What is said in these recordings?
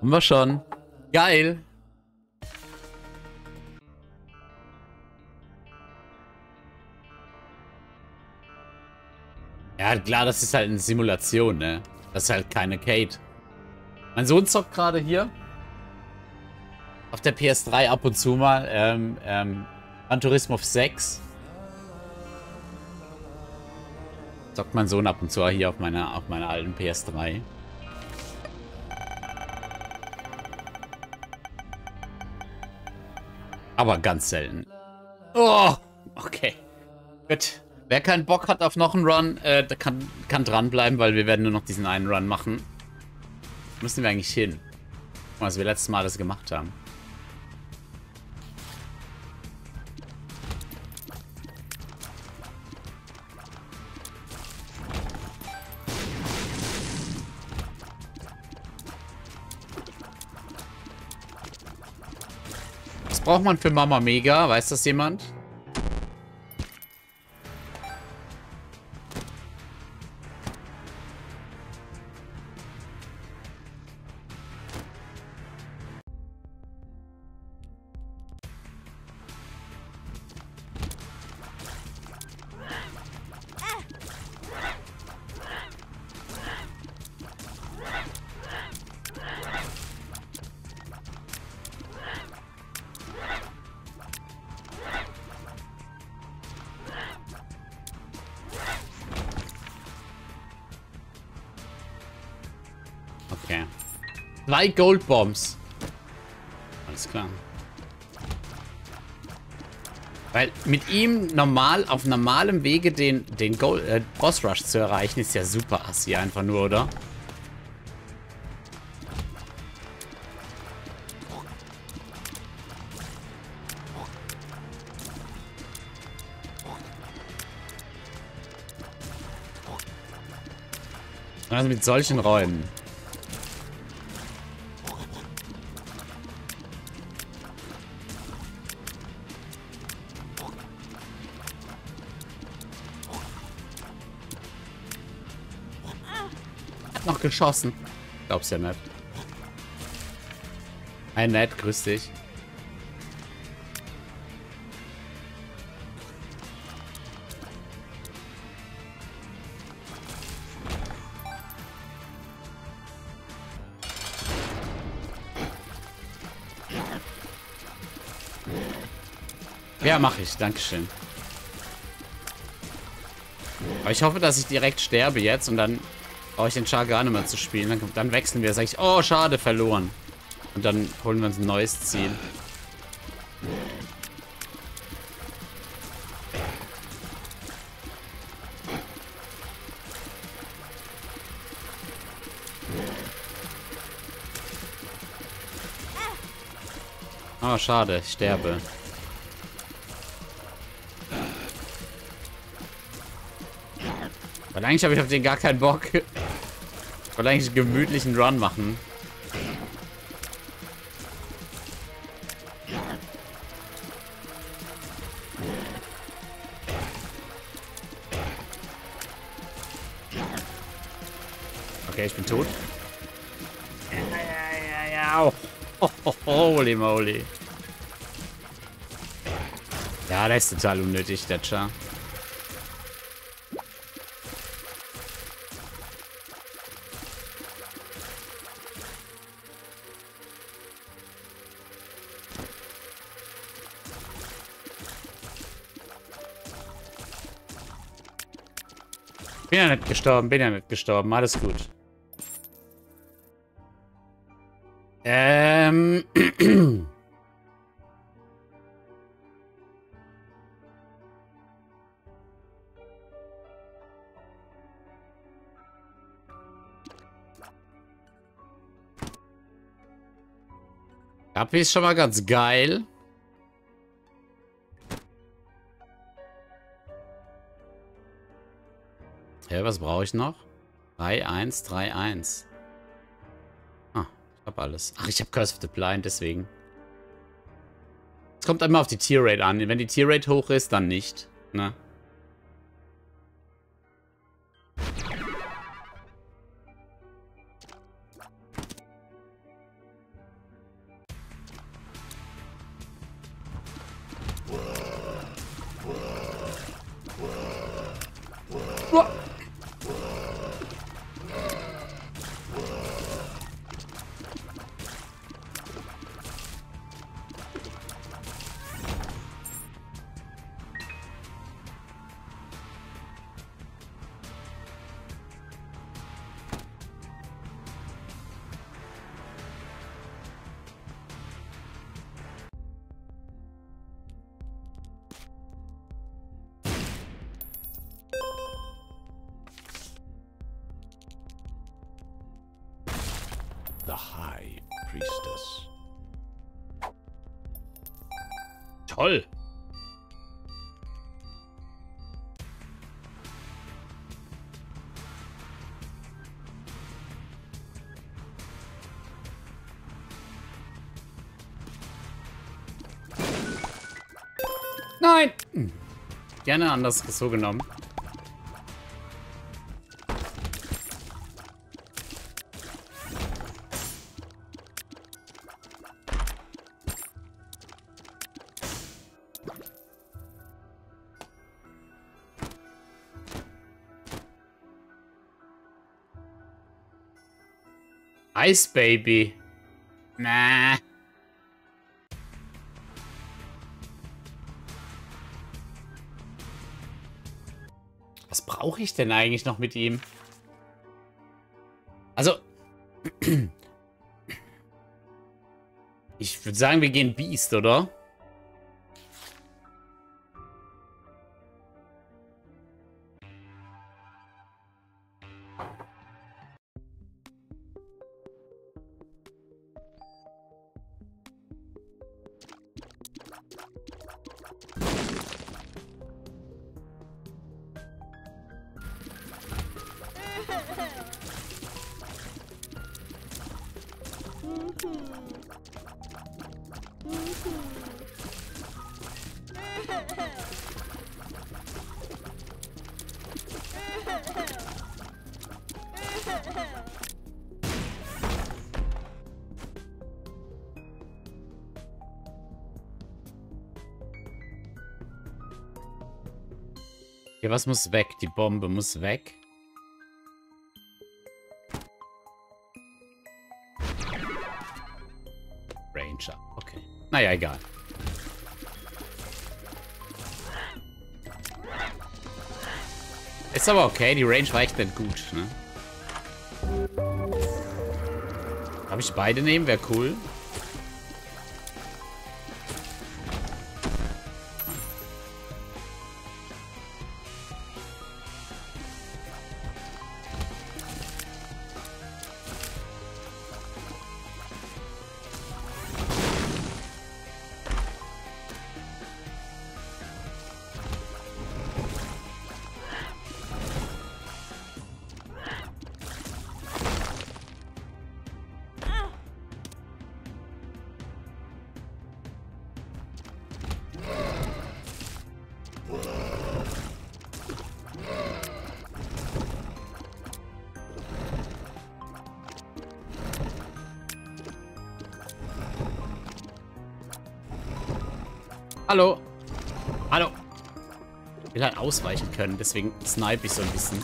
Haben wir schon. Geil. Ja, klar, das ist halt eine Simulation, ne? Das ist halt keine Kate. Mein Sohn zockt gerade hier. Auf der PS3 ab und zu mal. Gran Turismo 6. Zockt mein Sohn ab und zu hier auf meiner alten PS3. Aber ganz selten. Oh, okay. Gut. Wer keinen Bock hat auf noch einen Run, der kann dranbleiben, weil wir werden nur noch diesen einen Run machen. Müssen wir eigentlich hin. Was wir letztes Mal das gemacht haben. Was braucht man für Mama Mega? Weiß das jemand? Okay. 2 Goldbombs. Alles klar. Weil mit ihm auf normalem Wege den Boss Rush zu erreichen, ist ja super assi einfach nur, oder? Also mit solchen Räumen. Hat noch geschossen. Glaub's ja nicht. Hi Ned, grüß dich. Ja, mache ich. Dankeschön. Aber ich hoffe, dass ich direkt sterbe jetzt und dann brauche ich den Char gar nicht mehr zu spielen. Dann wechseln wir. Sag ich, oh, schade, verloren. Und dann holen wir uns ein neues Ziel. Oh, schade, ich sterbe. Weil eigentlich habe ich auf den gar keinen Bock. Ich wollte eigentlich einen gemütlichen Run machen. Okay, ich bin tot. Ja. Holy moly. Ja, der ist total unnötig, der Char. Bin ja nicht gestorben, alles gut. Kapi ist schon mal ganz geil. Hä, was brauche ich noch? 3-1, 3-1. Ah, ich hab alles. Ach, ich habe Curse of the Blind, deswegen. Es kommt immer auf die Tier-Rate an. Wenn die Tier-Rate hoch ist, dann nicht. Ne? Uah. The High Priestess. Toll. Nein! Gerne anders so genommen. Ice Baby. Nah. Was brauche ich denn eigentlich noch mit ihm? Also. Ich würde sagen, wir gehen Beast, oder? Okay, was muss weg? Die Bombe muss weg. Ranger. Okay. Naja, egal. Ist aber okay. Die Range war echt nicht gut, ne? Darf ich beide nehmen? Wäre cool. Hallo. Hallo. Ich will halt ausweichen können, deswegen snipe ich so ein bisschen.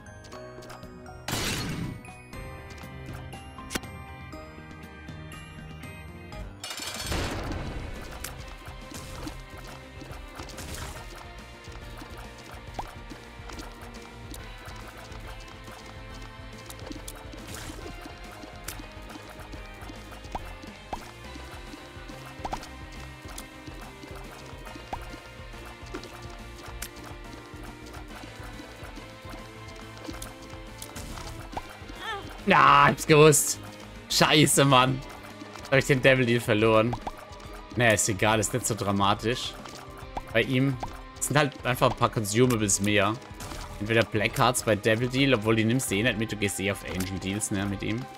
Ja, hab's gewusst. Scheiße, Mann. Habe ich den Devil Deal verloren. Naja, ist egal, ist nicht so dramatisch. Bei ihm sind halt einfach ein paar Consumables mehr. Entweder Black Hearts bei Devil Deal, obwohl die nimmst du eh nicht mit, du gehst eh auf Angel Deals, ne, mit ihm.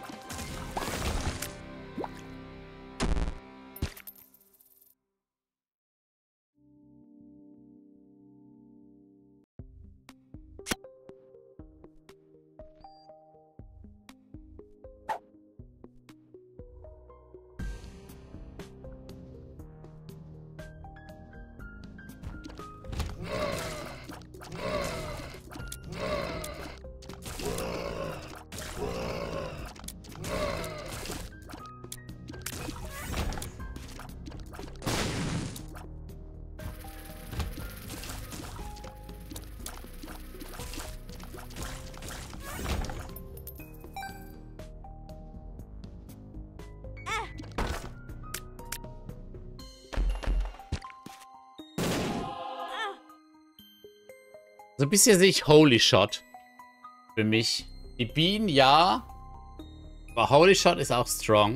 So ein bisschen sehe ich Holy Shot. Für mich. Die Bienen, ja. Aber Holy Shot ist auch strong.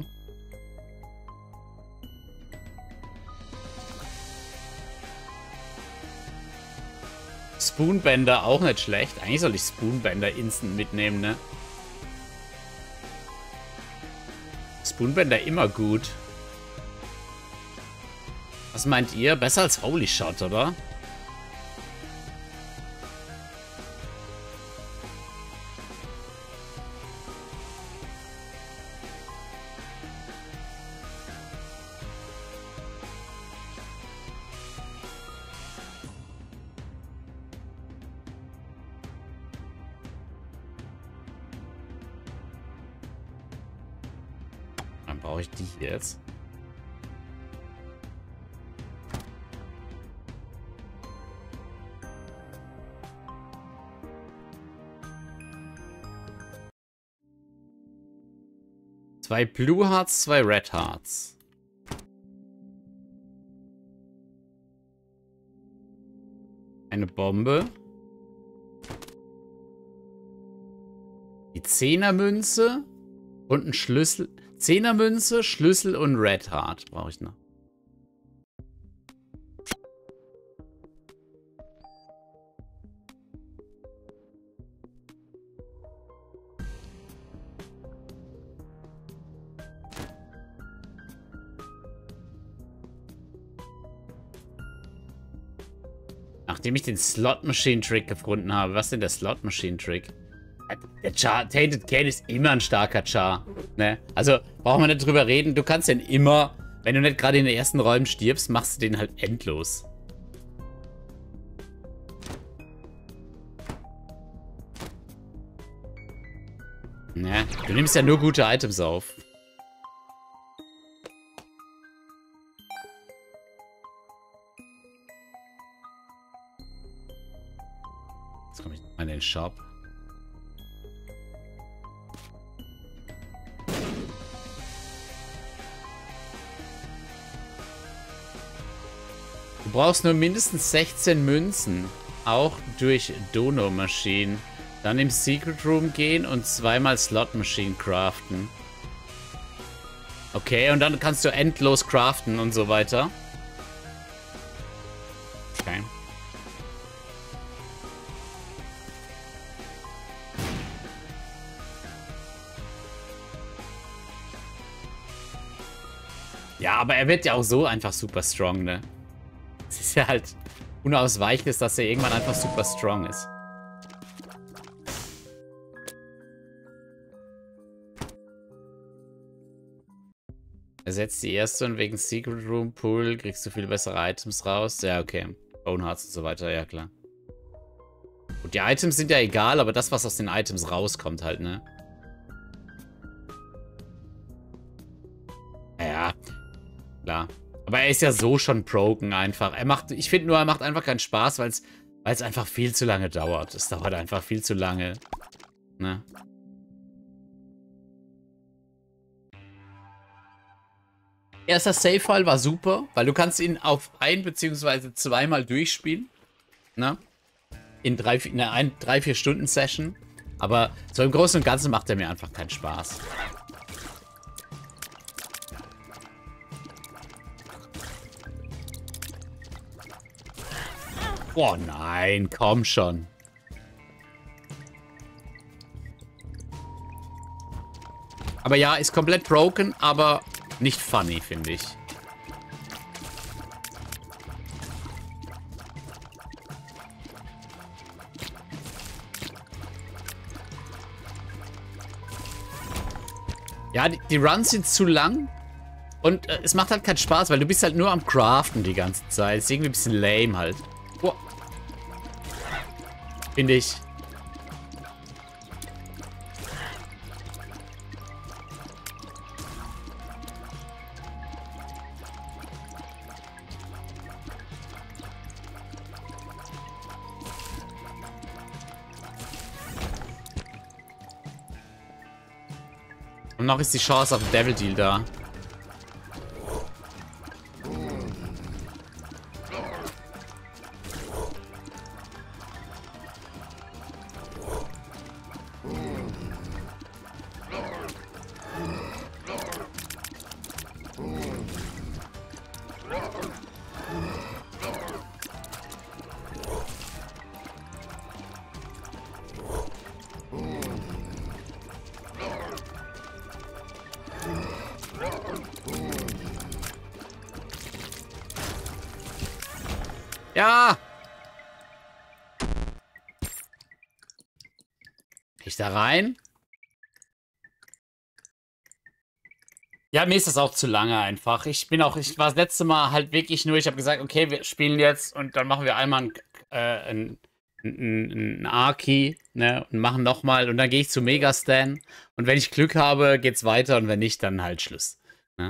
Spoonbender auch nicht schlecht. Eigentlich soll ich Spoonbender instant mitnehmen, ne? Spoonbender immer gut. Was meint ihr? Besser als Holy Shot, oder? Dann brauche ich die hier jetzt. Zwei Blue Hearts, zwei Red Hearts. Eine Bombe. Die Zehnermünze und ein Schlüssel. Zehnermünze, Schlüssel und Red Heart brauche ich noch. Nachdem ich den Slot Machine Trick gefunden habe. Was ist denn der Slot Machine Trick? Der Char, Tainted Cane ist immer ein starker Char. Ne? Also, brauchen wir nicht drüber reden. Du kannst den immer, wenn du nicht gerade in den ersten Räumen stirbst, machst du den halt endlos. Ne? Du nimmst ja nur gute Items auf. Jetzt komme ich mal in den Shop. Du brauchst nur mindestens 16 Münzen. Auch durch Dono Machine. Dann im Secret Room gehen und zweimal Slot Machine craften. Okay, und dann kannst du endlos craften und so weiter. Okay. Ja, aber er wird ja auch so einfach super strong, ne? Es ist ja halt unausweichlich, dass er irgendwann einfach super strong ist. Ersetzt die erste und wegen Secret Room Pool kriegst du viel bessere Items raus. Ja, okay. Bone Hearts und so weiter, ja klar. Und die Items sind ja egal, aber das, was aus den Items rauskommt halt, ne? Ja, klar. Aber er ist ja so schon broken einfach. Ich finde nur, er macht einfach keinen Spaß, weil es einfach viel zu lange dauert. Es dauert einfach viel zu lange. Ne? Erster Save-File war super, weil du kannst ihn auf ein- bzw. zweimal durchspielen. Ne? In 3-4 Stunden Session. Aber so im Großen und Ganzen macht er mir einfach keinen Spaß. Oh nein, komm schon. Aber ja, ist komplett broken, aber nicht funny, finde ich. Ja, die Runs sind zu lang. Und es macht halt keinen Spaß, weil du bist halt nur am Craften die ganze Zeit. Ist irgendwie ein bisschen lame halt. Oh. Finde ich. Und noch ist die Chance auf Devil Deal da. Ja! Ich da rein? Ja, mir ist das auch zu lange einfach. Ich war das letzte Mal halt wirklich nur, ich habe gesagt, okay, wir spielen jetzt und dann machen wir einmal einen A-Key, ne, und machen nochmal und dann gehe ich zu Megastan und wenn ich Glück habe, geht's weiter und wenn nicht, dann halt Schluss. Ne?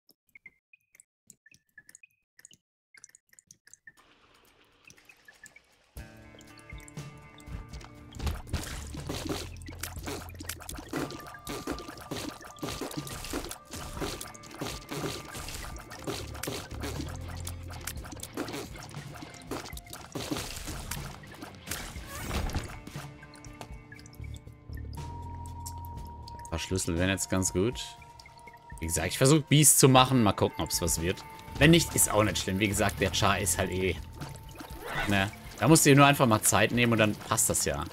Ein paar Schlüssel wären jetzt ganz gut. Wie gesagt, ich versuche Beast zu machen. Mal gucken, ob es was wird. Wenn nicht, ist auch nicht schlimm. Wie gesagt, der Char ist halt eh... Ne? Da musst du dir nur einfach mal Zeit nehmen und dann passt das ja.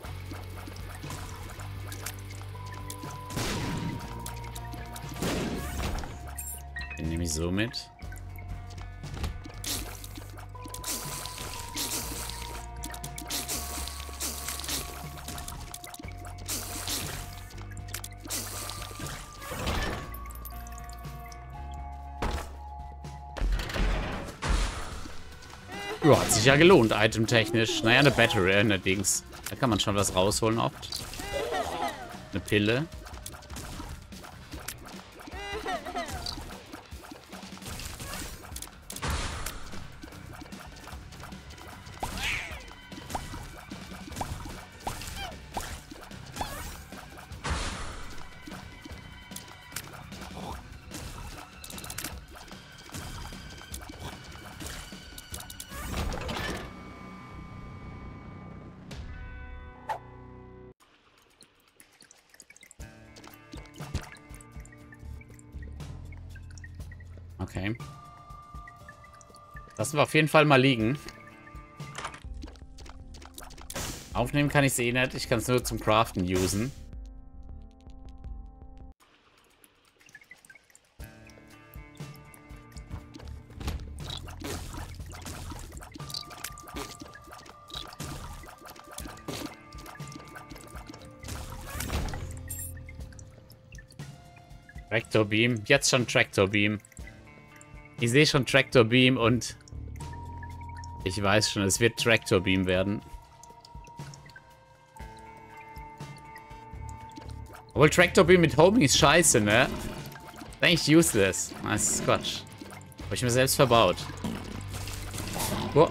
Den nehme ich so mit. Ja, hat sich ja gelohnt, itemtechnisch. Naja, eine Battery, eine Dings. Da kann man schon was rausholen oft. Eine Pille. Okay. Lassen wir auf jeden Fall mal liegen. Aufnehmen kann ich es eh nicht. Ich kann es nur zum Craften usen. Tractor Beam. Jetzt schon Tractor Beam. Ich sehe schon Tractor Beam und ich weiß schon, es wird Tractor Beam werden. Obwohl Tractor Beam mit Homing ist scheiße, ne? Ist eigentlich useless. Das ist Quatsch. Habe ich mir selbst verbaut. Oh.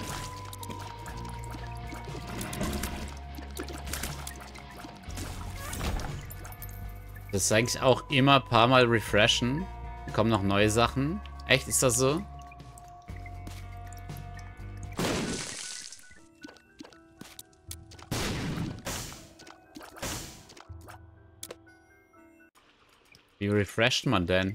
Das ist eigentlich auch immer ein paar Mal refreshen. Da kommen noch neue Sachen. Echt, ist das so? Wie refresht man denn?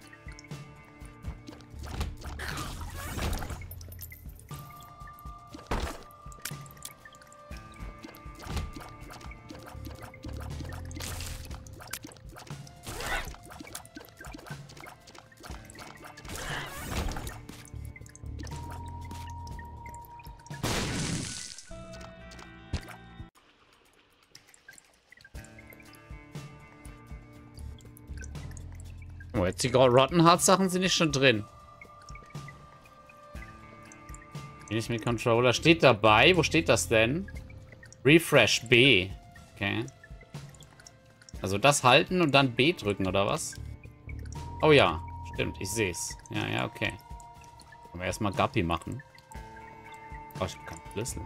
Oh, jetzt die Rotten Heart Sachen sind nicht schon drin. Finish mit Controller. Steht dabei. Wo steht das denn? Refresh B. Okay. Also das halten und dann B drücken, oder was? Oh ja, stimmt. Ich sehe es. Ja, ja, okay. Können wir erstmal Guppy machen. Oh, ich habe keinen Schlüssel.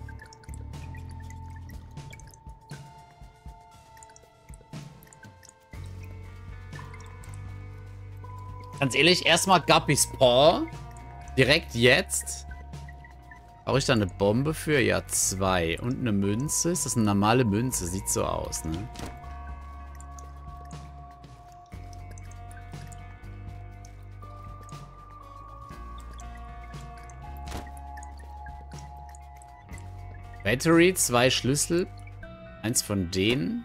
Ganz ehrlich, erstmal Guppys Paw. Direkt jetzt. Brauche ich da eine Bombe für? Ja, 2. Und eine Münze. Ist das eine normale Münze? Sieht so aus, ne? Battery, 2 Schlüssel. Eins von denen.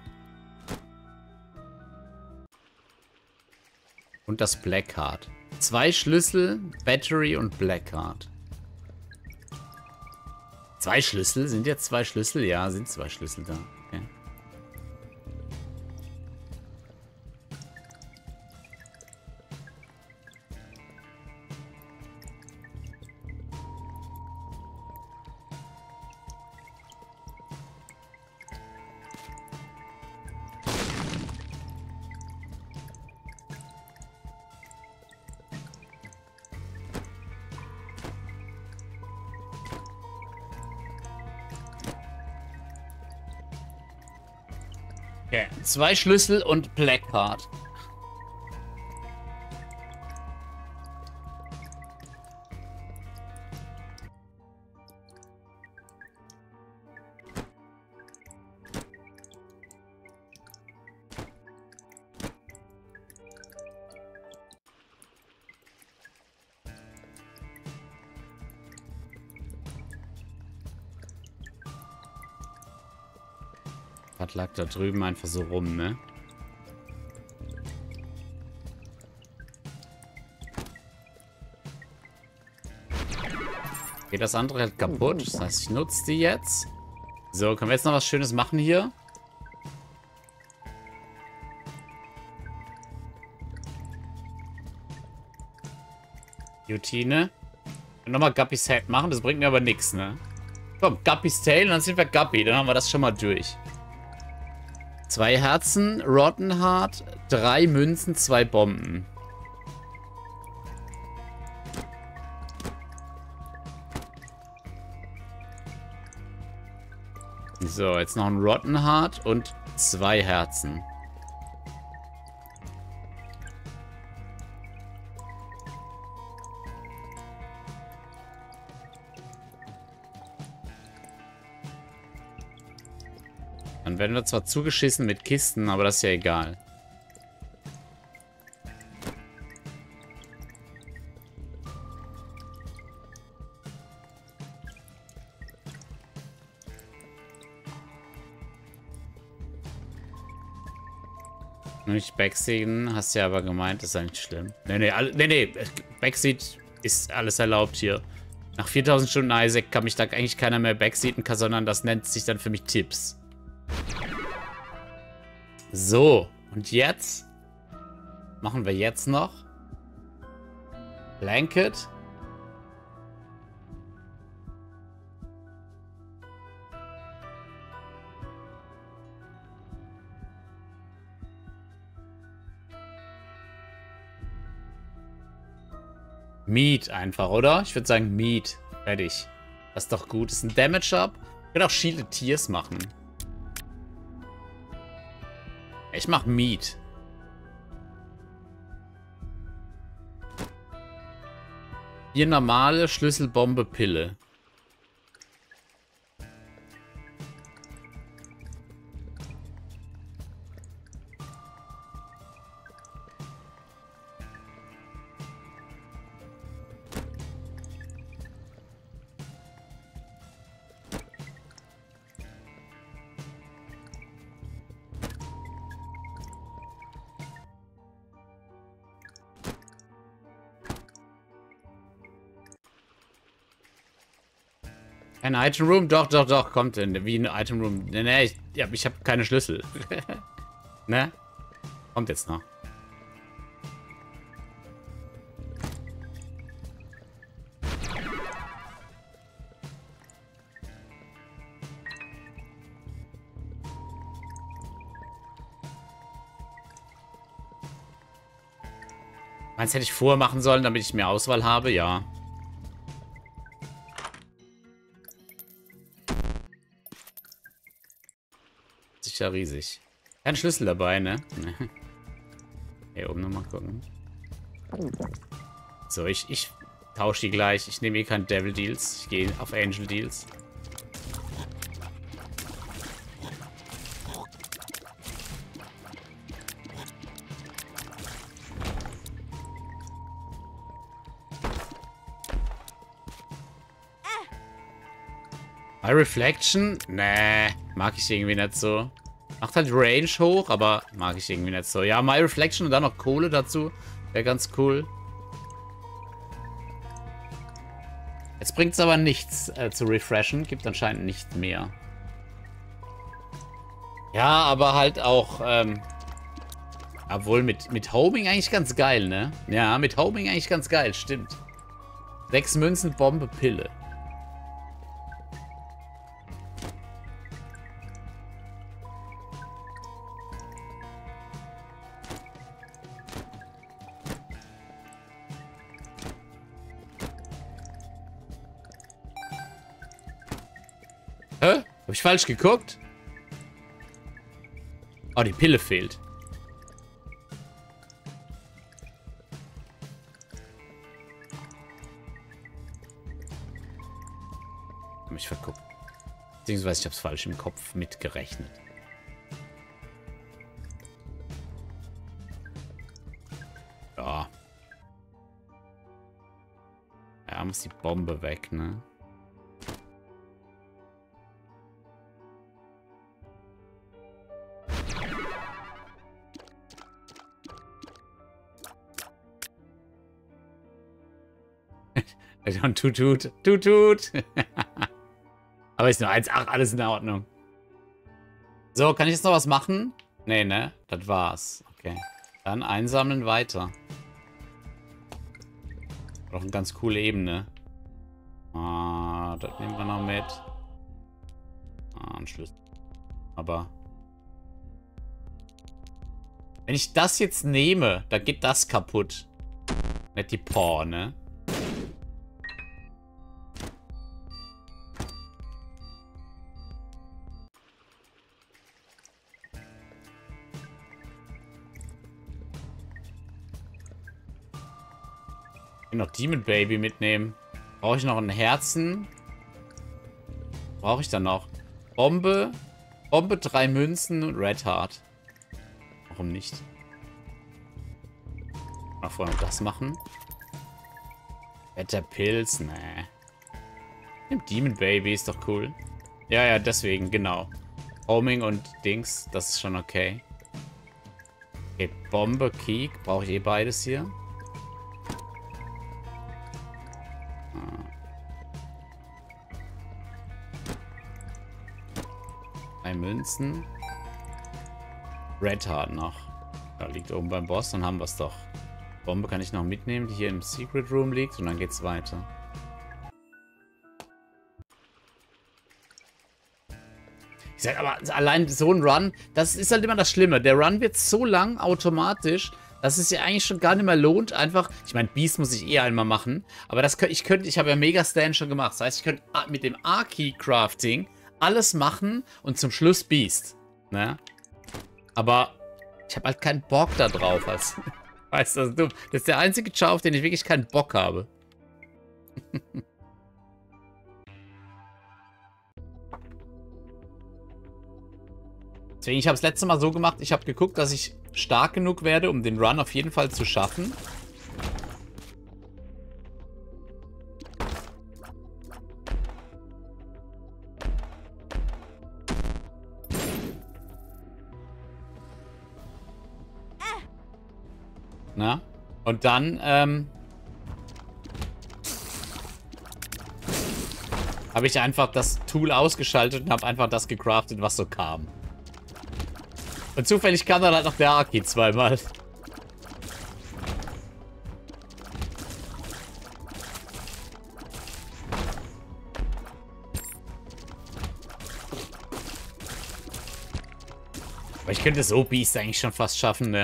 Und das Black Card. 2 Schlüssel, Battery und Black Card. 2 Schlüssel? Sind jetzt 2 Schlüssel? Ja, sind 2 Schlüssel da. Okay. Okay. 2 Schlüssel und Black Card. Was lag da drüben einfach so rum, ne? Geht das andere halt kaputt. Das heißt, ich nutze die jetzt. So, können wir jetzt noch was Schönes machen hier? Routine. Nochmal Guppys Head machen, das bringt mir aber nichts, ne? Komm, Guppys Tail und dann sind wir Guppy. Dann haben wir das schon mal durch. 2 Herzen, Rotten Heart, 3 Münzen, 2 Bomben. So, jetzt noch ein Rotten Heart und 2 Herzen. Dann werden wir zwar zugeschissen mit Kisten, aber das ist ja egal. Nicht Backseaten, hast du ja aber gemeint, ist ja nicht schlimm. Nee, Backseat ist alles erlaubt hier. Nach 4000 Stunden Isaac kann mich da eigentlich keiner mehr backseaten, sondern das nennt sich dann für mich Tipps. So, und jetzt machen wir jetzt noch Blanket. Meat einfach, oder? Ich würde sagen Meat. Fertig. Das ist doch gut. Das ist ein Damage-Up. Ich kann auch Shielded Tears machen. Ich mach Meat. Hier normale Schlüsselbombe Pille. Ein Item Room? Doch, kommt denn. Wie ein Item Room? Nee, ich habe keine Schlüssel. Ne? Kommt jetzt noch. Meinst du, hätte ich vorher machen sollen, damit ich mehr Auswahl habe? Ja. Sicher riesig. Kein Schlüssel dabei, ne? Hier oben nochmal gucken. So, ich tausche die gleich. Ich nehme eh kein Devil Deals. Ich gehe auf Angel Deals. My Reflection? Nee, mag ich irgendwie nicht so. Macht halt Range hoch, aber mag ich irgendwie nicht so. Ja, My Reflection und dann noch Kohle dazu. Wäre ganz cool. Jetzt bringt es aber nichts zu refreshen. Gibt anscheinend nicht mehr. Ja, aber halt auch, obwohl mit Homing eigentlich ganz geil, ne? Ja, mit Homing eigentlich ganz geil, stimmt. 6 Münzen, Bombe, Pille. Hä? Hab ich falsch geguckt? Oh, die Pille fehlt. Hab mich verguckt. Beziehungsweise ich hab's falsch im Kopf mitgerechnet. Ja. Ja, muss die Bombe weg, ne? Und Tut. Aber ist nur 1,8, alles in Ordnung. So, kann ich jetzt noch was machen? Nee, ne? Das war's. Okay. Dann einsammeln weiter. Doch eine ganz coole Ebene. Ah, das nehmen wir noch mit. Ah, ein Schlüssel. Aber wenn ich das jetzt nehme, dann geht das kaputt. Nicht die Paw, ne? Ich will noch Demon Baby mitnehmen. Brauche ich noch ein Herzen? Brauche ich dann noch? Bombe. Bombe, 3 Münzen und Red Heart. Warum nicht? Mal vorher noch das machen. Wetter Pilz, ne. Nimm Demon Baby, ist doch cool. Ja, deswegen, genau. Homing und Dings, das ist schon okay. Okay, Bombe, Kiek, brauche ich eh beides hier. Münzen. Red Heart noch. Da liegt oben beim Boss, dann haben wir es doch. Bombe kann ich noch mitnehmen, die hier im Secret Room liegt und dann geht's weiter. Ich sag aber, allein so ein Run, das ist halt immer das Schlimme. Der Run wird so lang automatisch, dass es sich eigentlich schon gar nicht mehr lohnt, einfach, ich meine, Beast muss ich eh einmal machen, aber das ich habe ja Mega Stand schon gemacht. Das heißt, ich könnte mit dem A-Key Crafting alles machen und zum Schluss Beast. Ne? Aber ich habe halt keinen Bock da drauf. Weißt du, das ist der einzige Char, auf den ich wirklich keinen Bock habe. Deswegen, ich habe es letzte Mal so gemacht, ich habe geguckt, dass ich stark genug werde, um den Run auf jeden Fall zu schaffen. Na? Und dann, habe ich einfach das Tool ausgeschaltet und habe einfach das gecraftet, was so kam. Und zufällig kam dann halt noch der Aki zweimal. Aber ich könnte so Beast eigentlich schon fast schaffen, ne?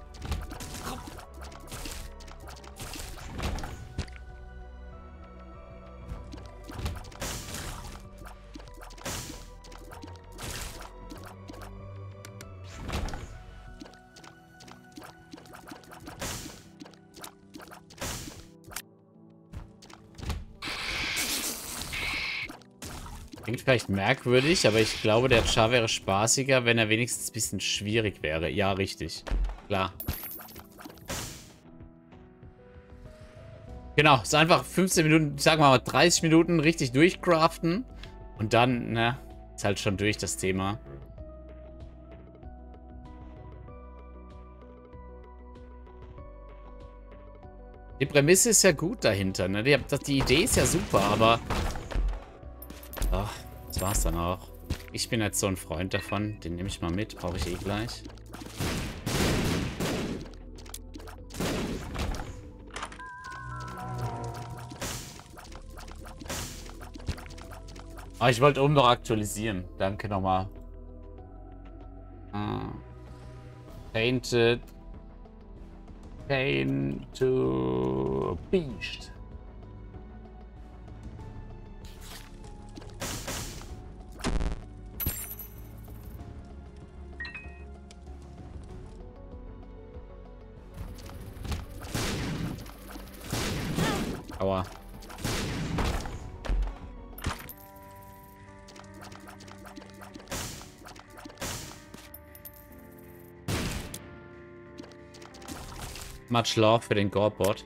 Klingt vielleicht merkwürdig, aber ich glaube, der Char wäre spaßiger, wenn er wenigstens ein bisschen schwierig wäre. Ja, richtig. Klar. Genau, ist einfach 15 Minuten, sagen wir mal 30 Minuten richtig durchcraften. Und dann, ne, ist halt schon durch das Thema. Die Prämisse ist ja gut dahinter, ne? Die Idee ist ja super, aber... Ach, das war's dann auch. Ich bin jetzt so ein Freund davon. Den nehme ich mal mit. Brauche ich eh gleich. Ah, ich wollte oben noch aktualisieren. Danke nochmal. Painted. Paint to Beast. Aua. Much love für den Gorbot.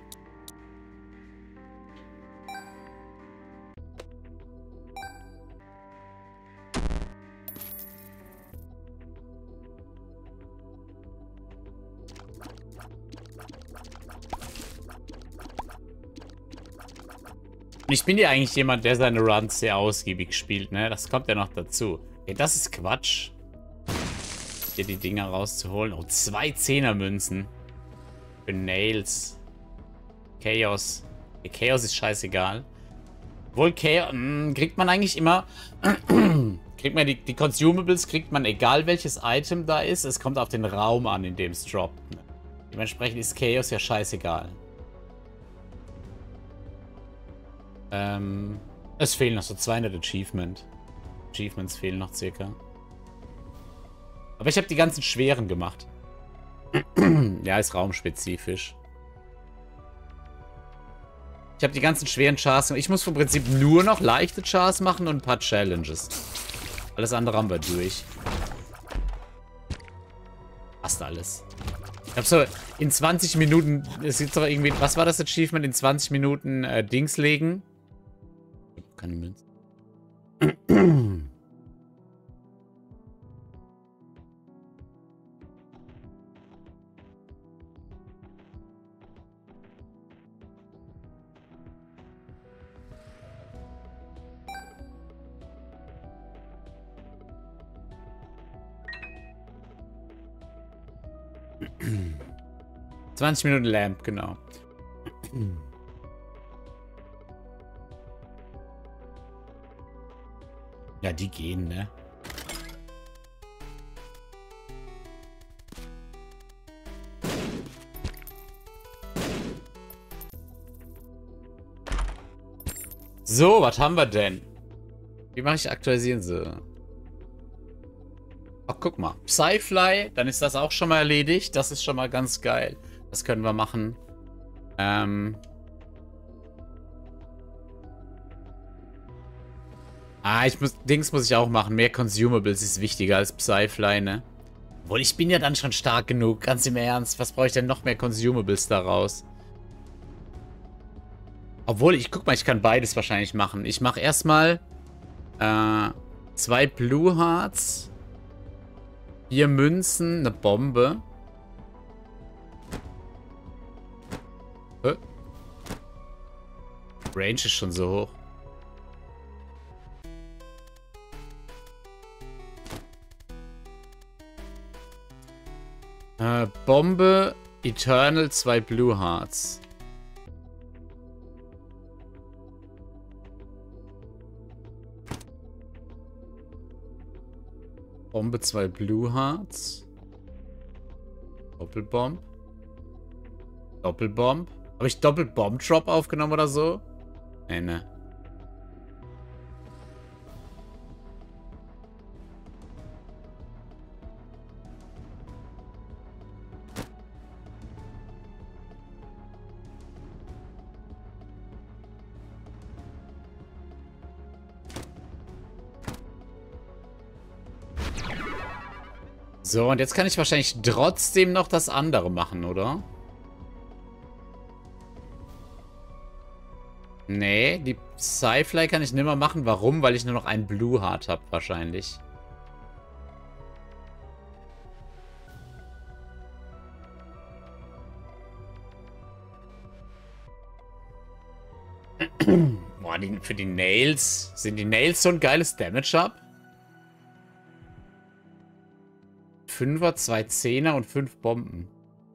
Ich bin ja eigentlich jemand, der seine Runs sehr ausgiebig spielt, ne? Das kommt ja noch dazu. Ey, das ist Quatsch. Hier die Dinger rauszuholen. Oh, 2 Zehnermünzen. Für Nails. Chaos. Okay, Chaos ist scheißegal. Obwohl Chaos... kriegt man eigentlich immer... kriegt man die Consumables, kriegt man egal welches Item da ist. Es kommt auf den Raum an, in dem es droppt. Dementsprechend ist Chaos ja scheißegal. Es fehlen noch so 200 Achievements fehlen noch circa. Aber ich habe die ganzen schweren gemacht. Ja, ist raumspezifisch. Ich habe die ganzen schweren Chars gemacht. Ich muss vom Prinzip nur noch leichte Chars machen und ein paar Challenges. Alles andere haben wir durch. Fast alles. Ich habe so in 20 Minuten... Es gibt doch irgendwie... Was war das Achievement? In 20 Minuten Dings legen? Keine Münze. 20 Minuten Lamp, genau. Ja, die gehen, ne? So, was haben wir denn? Wie mache ich aktualisieren so? Ach, guck mal. Psyfly, dann ist das auch schon mal erledigt. Das ist schon mal ganz geil. Das können wir machen. Dings muss ich auch machen. Mehr Consumables ist wichtiger als Psyfly, ne? Obwohl, ich bin ja dann schon stark genug. Ganz im Ernst. Was brauche ich denn noch mehr Consumables daraus? Obwohl, guck mal, ich kann beides wahrscheinlich machen. Ich mache erstmal 2 Blue Hearts, 4 Münzen, eine Bombe. Range ist schon so hoch. Bombe, Eternal, 2 Blue Hearts. Bombe, 2 Blue Hearts. Doppelbomb. Doppelbomb. Habe ich Doppelbomb-Drop aufgenommen oder so? Nee, ne. So, und jetzt kann ich wahrscheinlich trotzdem noch das andere machen, oder? Nee, die Psyfly kann ich nicht mehr machen. Warum? Weil ich nur noch einen Blue Heart habe, wahrscheinlich. Boah, für die Nails. Sind die Nails so ein geiles Damage-Up? 5er, 2 10er und 5 Bomben.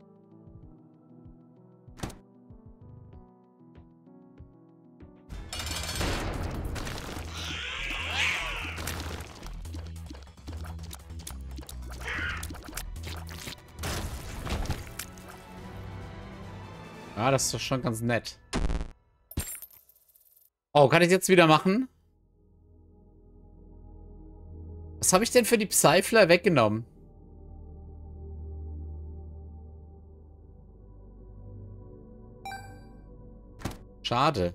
Ah, das ist doch schon ganz nett. Oh, kann ich jetzt wieder machen? Was habe ich denn für die Psyfler weggenommen? Schade.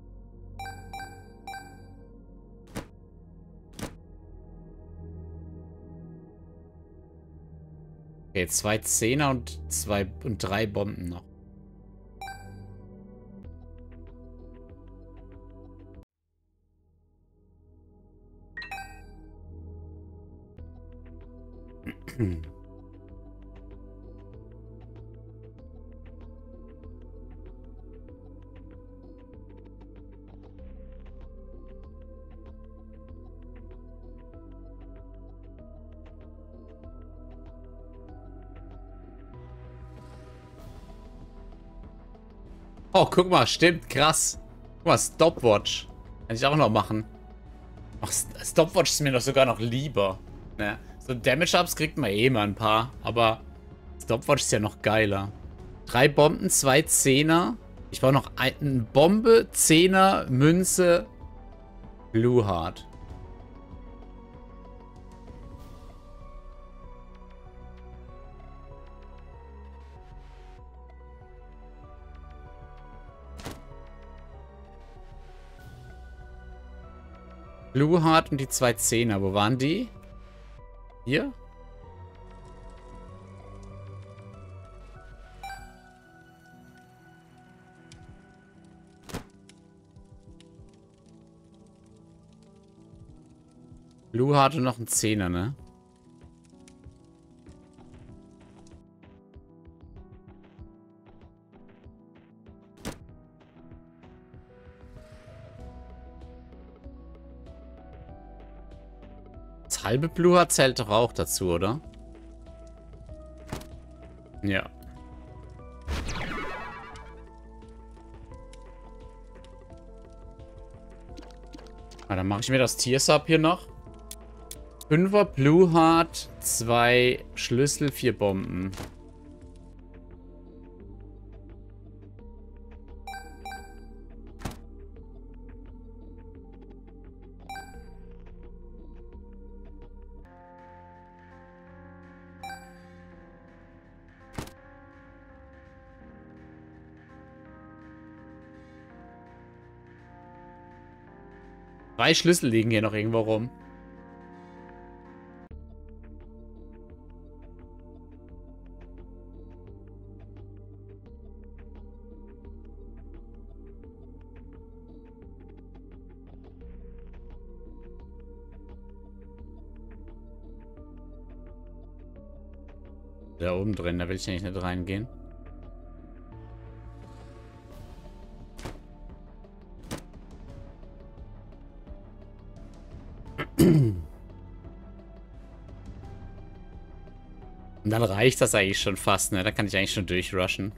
Okay, 2 10er und 3 Bomben noch. Oh, guck mal, stimmt, krass. Guck mal, Stopwatch. Kann ich auch noch machen. Ach, Stopwatch ist mir doch sogar noch lieber. Ne? So Damage-Ups kriegt man eh mal ein paar, aber Stopwatch ist ja noch geiler. 3 Bomben, 2 10er. Ich brauche noch eine Bombe, 10er, Münze, Blue Heart. Blue Heart und die 2 10er. Wo waren die? Hier? Blue Heart und noch ein 10er, ne? Das halbe Blue Heart zählt doch auch dazu, oder? Ja. Ah, dann mache ich mir das Tier-Sub hier noch. 5er Blue Heart, 2 Schlüssel, 4 Bomben. Drei Schlüssel liegen hier noch irgendwo rum. Da oben drin, da will ich eigentlich nicht reingehen. Und dann reicht das eigentlich schon fast, ne? Da kann ich eigentlich schon durchrushen.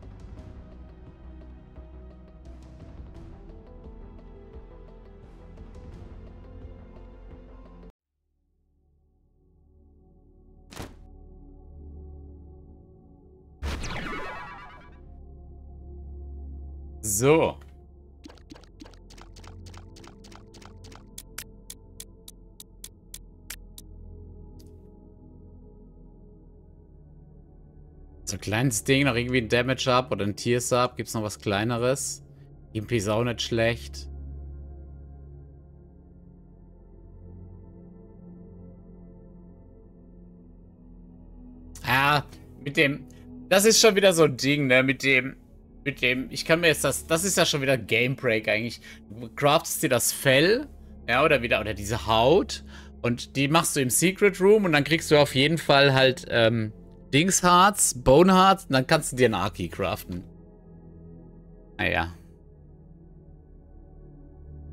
So. So ein kleines Ding, noch irgendwie ein Damage-Up oder ein Tier-Sub. Gibt es noch was kleineres? EMP ist auch nicht schlecht. Ah, mit dem... Das ist schon wieder so ein Ding, ne? Mit dem... Ich kann mir jetzt das ist ja schon wieder Game Break eigentlich. Du craftest dir das Fell, ja, oder diese Haut. Und die machst du im Secret Room und dann kriegst du auf jeden Fall halt, Dingshearts, Bonehearts, und dann kannst du dir einen Arki craften. Naja.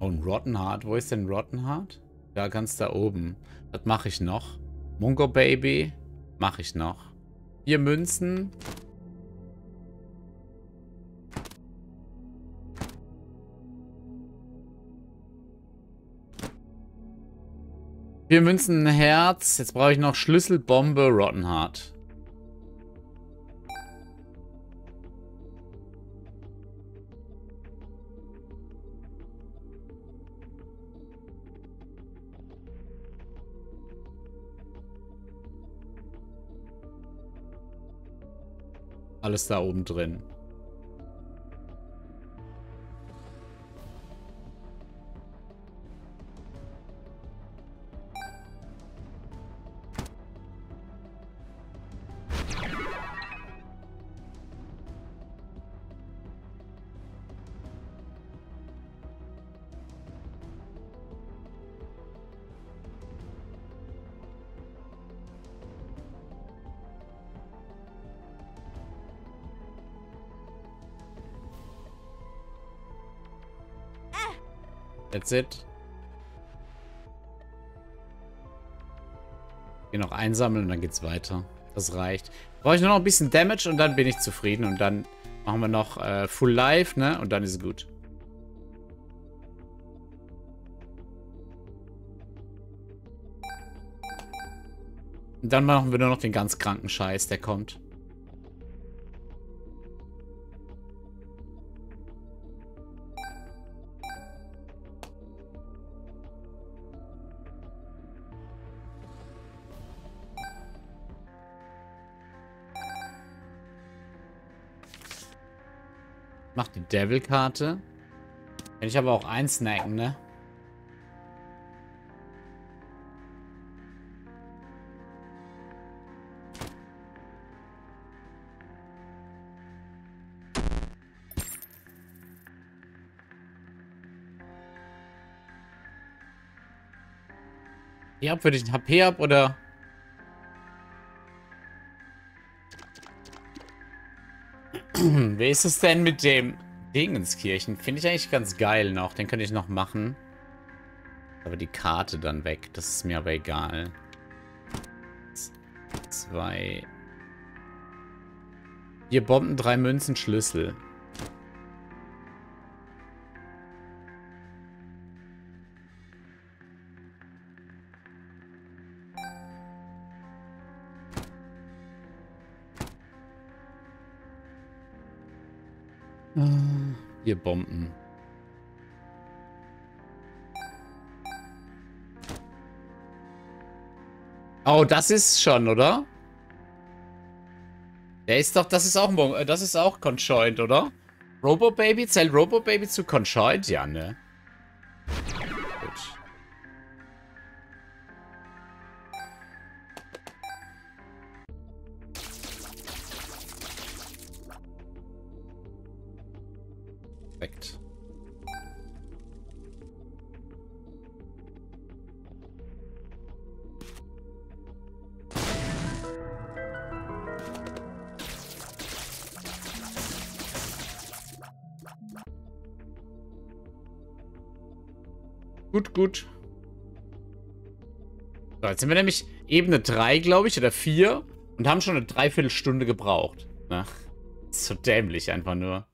Oh, ein Rotten Heart. Wo ist denn Rotten Heart? Da ganz da oben. Das mache ich noch. Mungo Baby. Mache ich noch. 4 Münzen. Vier Münzen, ein Herz. Jetzt brauche ich noch Schlüsselbombe, Rotten Heart. Alles da oben drin. That's it. Hier noch einsammeln und dann geht's weiter. Das reicht. Brauche ich nur noch ein bisschen Damage und dann bin ich zufrieden. Und dann machen wir noch Full Life, ne? Und dann ist es gut. Und dann machen wir nur noch den ganz kranken Scheiß, der kommt. Mach die Devil-Karte. Kann ich aber auch einsnacken, ne? Ja, würde ich ein HP ab oder... Wie ist es denn mit dem Dingenskirchen? Finde ich eigentlich ganz geil noch. Den könnte ich noch machen. Aber die Karte dann weg. Das ist mir aber egal. 2. 4 Bomben, 3 Münzen, Schlüssel. Hier Bomben. Oh, das ist schon, oder? Der ist doch, das ist auch Conjoint, oder? Robo Baby, zählt Robo Baby zu Conjoint? Ja, ne? Gut. Perfekt. Gut, gut. So, jetzt sind wir nämlich Ebene 3, glaube ich, oder 4 und haben schon eine Dreiviertelstunde gebraucht. Na, ist so dämlich einfach nur.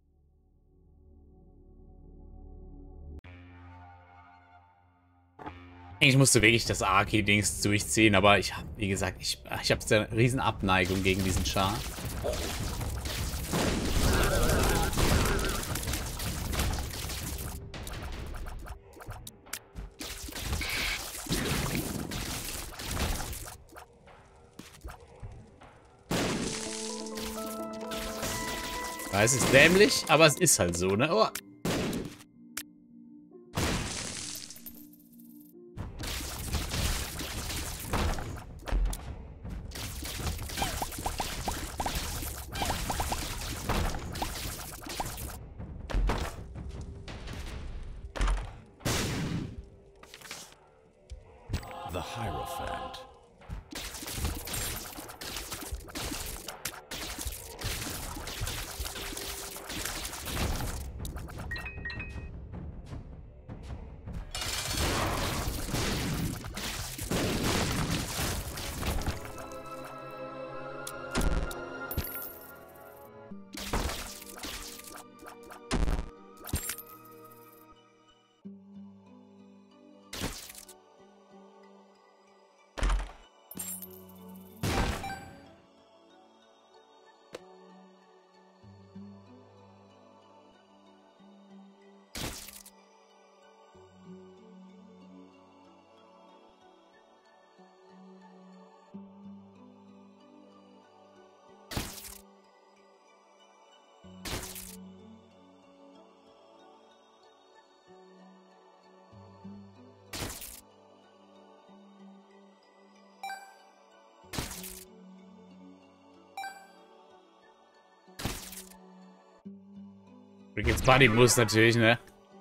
Ich musste wirklich das Arki-Dings durchziehen, aber ich habe, wie gesagt, ich habe eine riesen Abneigung gegen diesen Char. Ja, es ist dämlich, aber es ist halt so, ne? Oh. The Hierophant. Jetzt Buddy muss natürlich, ne?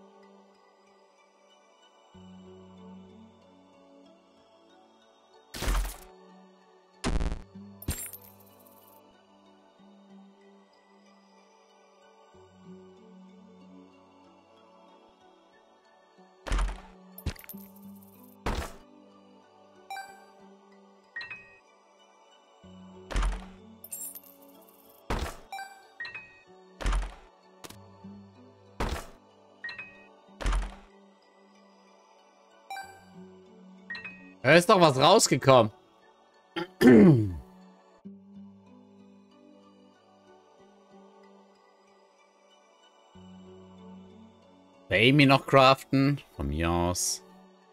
Da ist doch was rausgekommen. Bei Amy noch craften. Von mir aus.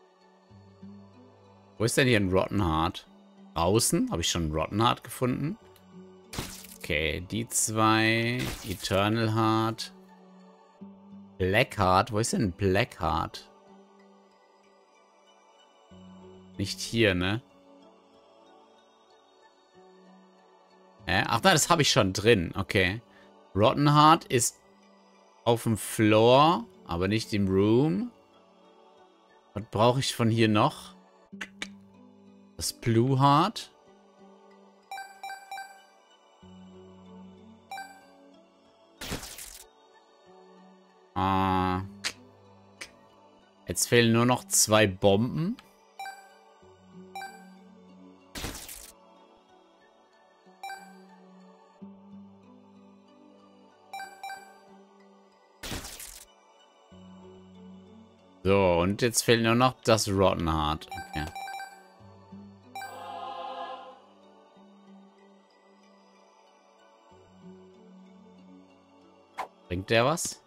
Wo ist denn hier ein Rotten Heart? Außen? Habe ich schon ein Rotten Heart gefunden? Okay, die zwei. Eternal Heart. Black Heart. Wo ist denn ein Black Heart? Nicht hier, ne? Ach nein, das habe ich schon drin. Okay. Rotten Heart ist auf dem Floor, aber nicht im Room. Was brauche ich von hier noch? Das Blue Heart. Jetzt fehlen nur noch 2 Bomben. So, und jetzt fehlt nur noch das Rotten Heart. Okay. Bringt der was?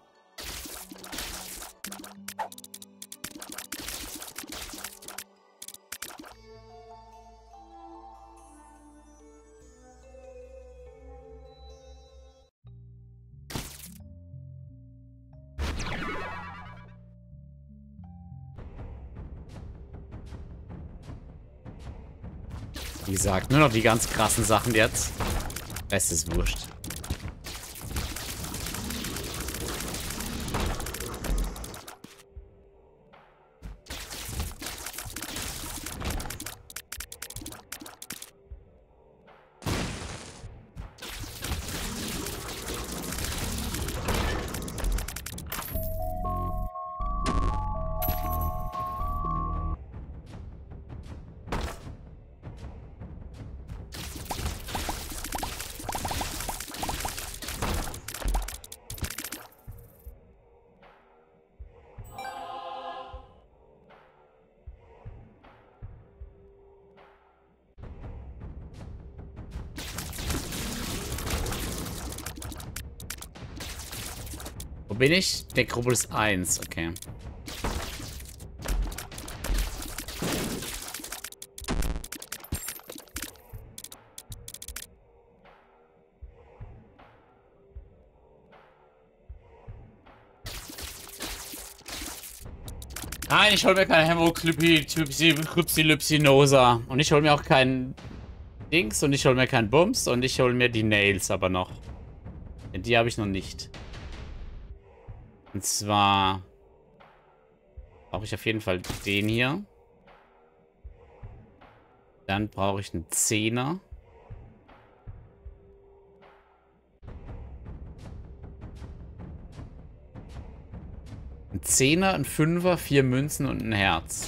Wie gesagt, nur noch die ganz krassen Sachen jetzt. Rest ist wurscht. Wo bin ich? Necropolis 1, okay. Nein, ich hol mir keine Hämoklypsi-Lypsinosa. Und ich hol mir auch keinen Dings und ich hol mir keinen Bums und ich hol mir die Nails aber noch. Denn die habe ich noch nicht. Und zwar brauche ich auf jeden Fall den hier. Dann brauche ich einen 10er. Ein 10er, ein 5er, 4 Münzen und ein Herz.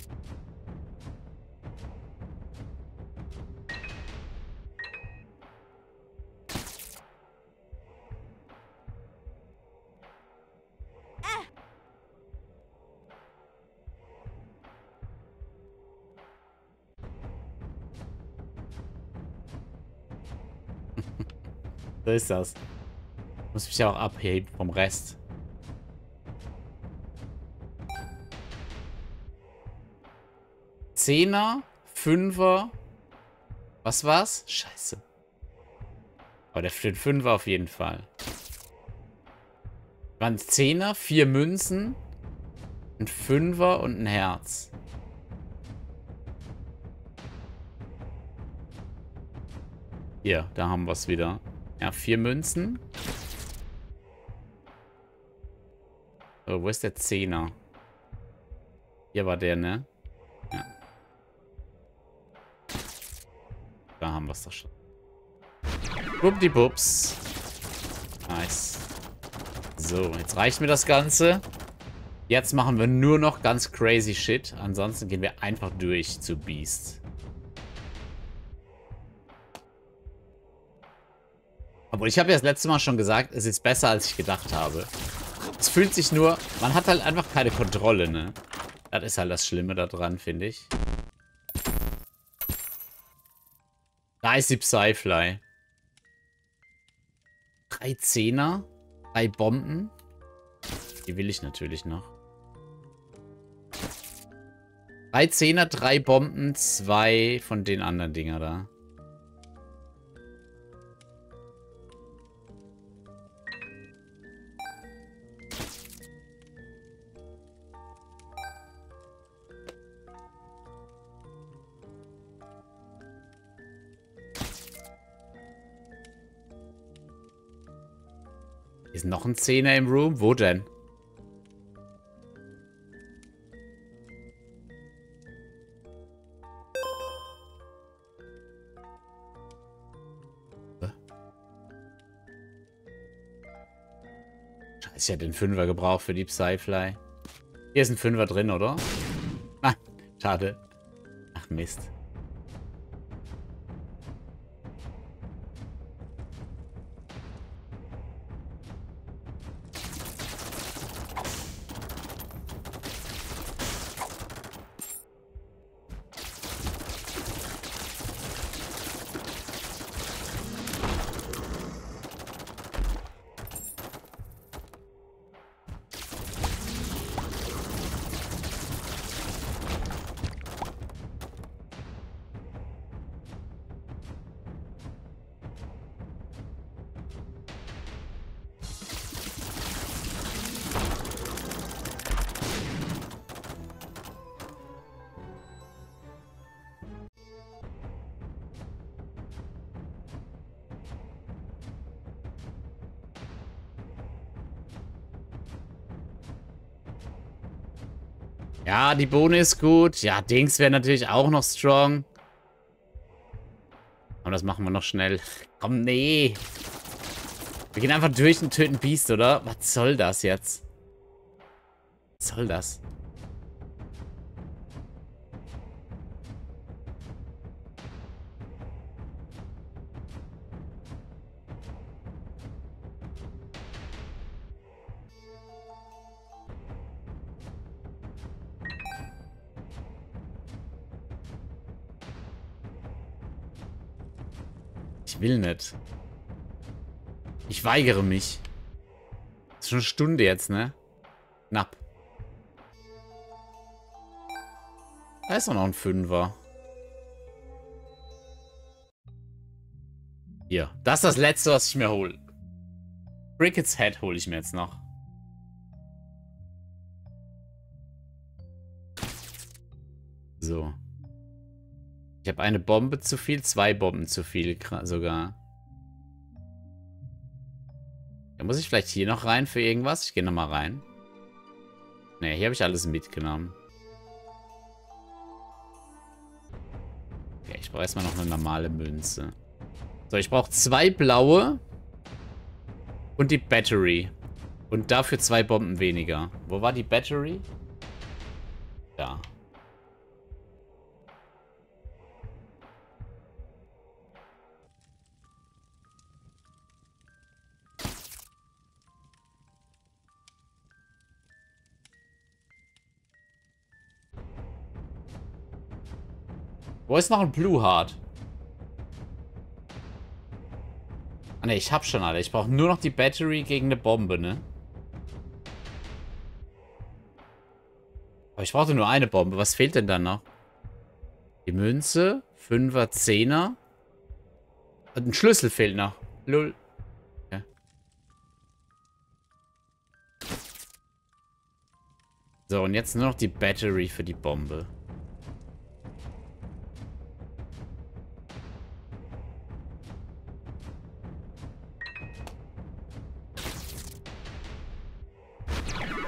So ist das. Muss mich ja auch abheben vom Rest. Zehner, Fünfer. Was war's? Scheiße. Aber der für den Fünfer auf jeden Fall. Waren Zehner, 4 Münzen, ein Fünfer und ein Herz. Hier, da haben wir es wieder. Ja, 4 Münzen. So, wo ist der Zehner? Hier war der, ne? Ja. Da haben wir es doch schon. Wuppdiwupps. Nice. So, jetzt reicht mir das Ganze. Jetzt machen wir nur noch ganz crazy Shit. Ansonsten gehen wir einfach durch zu Beast. Obwohl, ich habe ja das letzte Mal schon gesagt, es ist besser, als ich gedacht habe. Es fühlt sich nur... Man hat halt einfach keine Kontrolle, ne? Das ist halt das Schlimme daran, finde ich. Da ist die Psyfly. 3 Zehner, 3 Bomben. Die will ich natürlich noch. 3 Zehner, 3 Bomben, 2 von den anderen Dinger da. Ist noch ein Zehner im Room? Wo denn? Scheiße, ich hätte den Fünfer gebraucht für die Psyfly. Hier ist ein Fünfer drin, oder? Nein, schade. Ach Mist. Ja, die Bohne ist gut. Ja, Dings wäre natürlich auch noch strong. Aber das machen wir noch schnell. Komm, nee. Wir gehen einfach durch und töten Beast, oder? Was soll das jetzt? Was soll das? Ich will nicht. Ich weigere mich. Das ist schon eine Stunde jetzt, ne? Knapp. Da ist doch noch ein Fünfer. Hier. Das ist das Letzte, was ich mir hole. Cricket's Head hole ich mir jetzt noch. So. Ich habe eine Bombe zu viel, 2 Bomben zu viel sogar. Da muss ich vielleicht hier noch rein für irgendwas. Ich gehe nochmal rein. Ne, hier habe ich alles mitgenommen. Okay, ich brauche erstmal noch eine normale Münze. So, ich brauche 2 blaue. Und die Battery. Und dafür 2 Bomben weniger. Wo war die Battery? Da. Wo ist noch ein Blue Heart? Ah ne, ich hab schon alle. Ich brauche nur noch die Battery gegen eine Bombe, ne? Aber ich brauchte nur eine Bombe. Was fehlt denn dann noch? Die Münze, 5er, 10er. Und ein Schlüssel fehlt noch. Lull. Okay. So, und jetzt nur noch die Battery für die Bombe.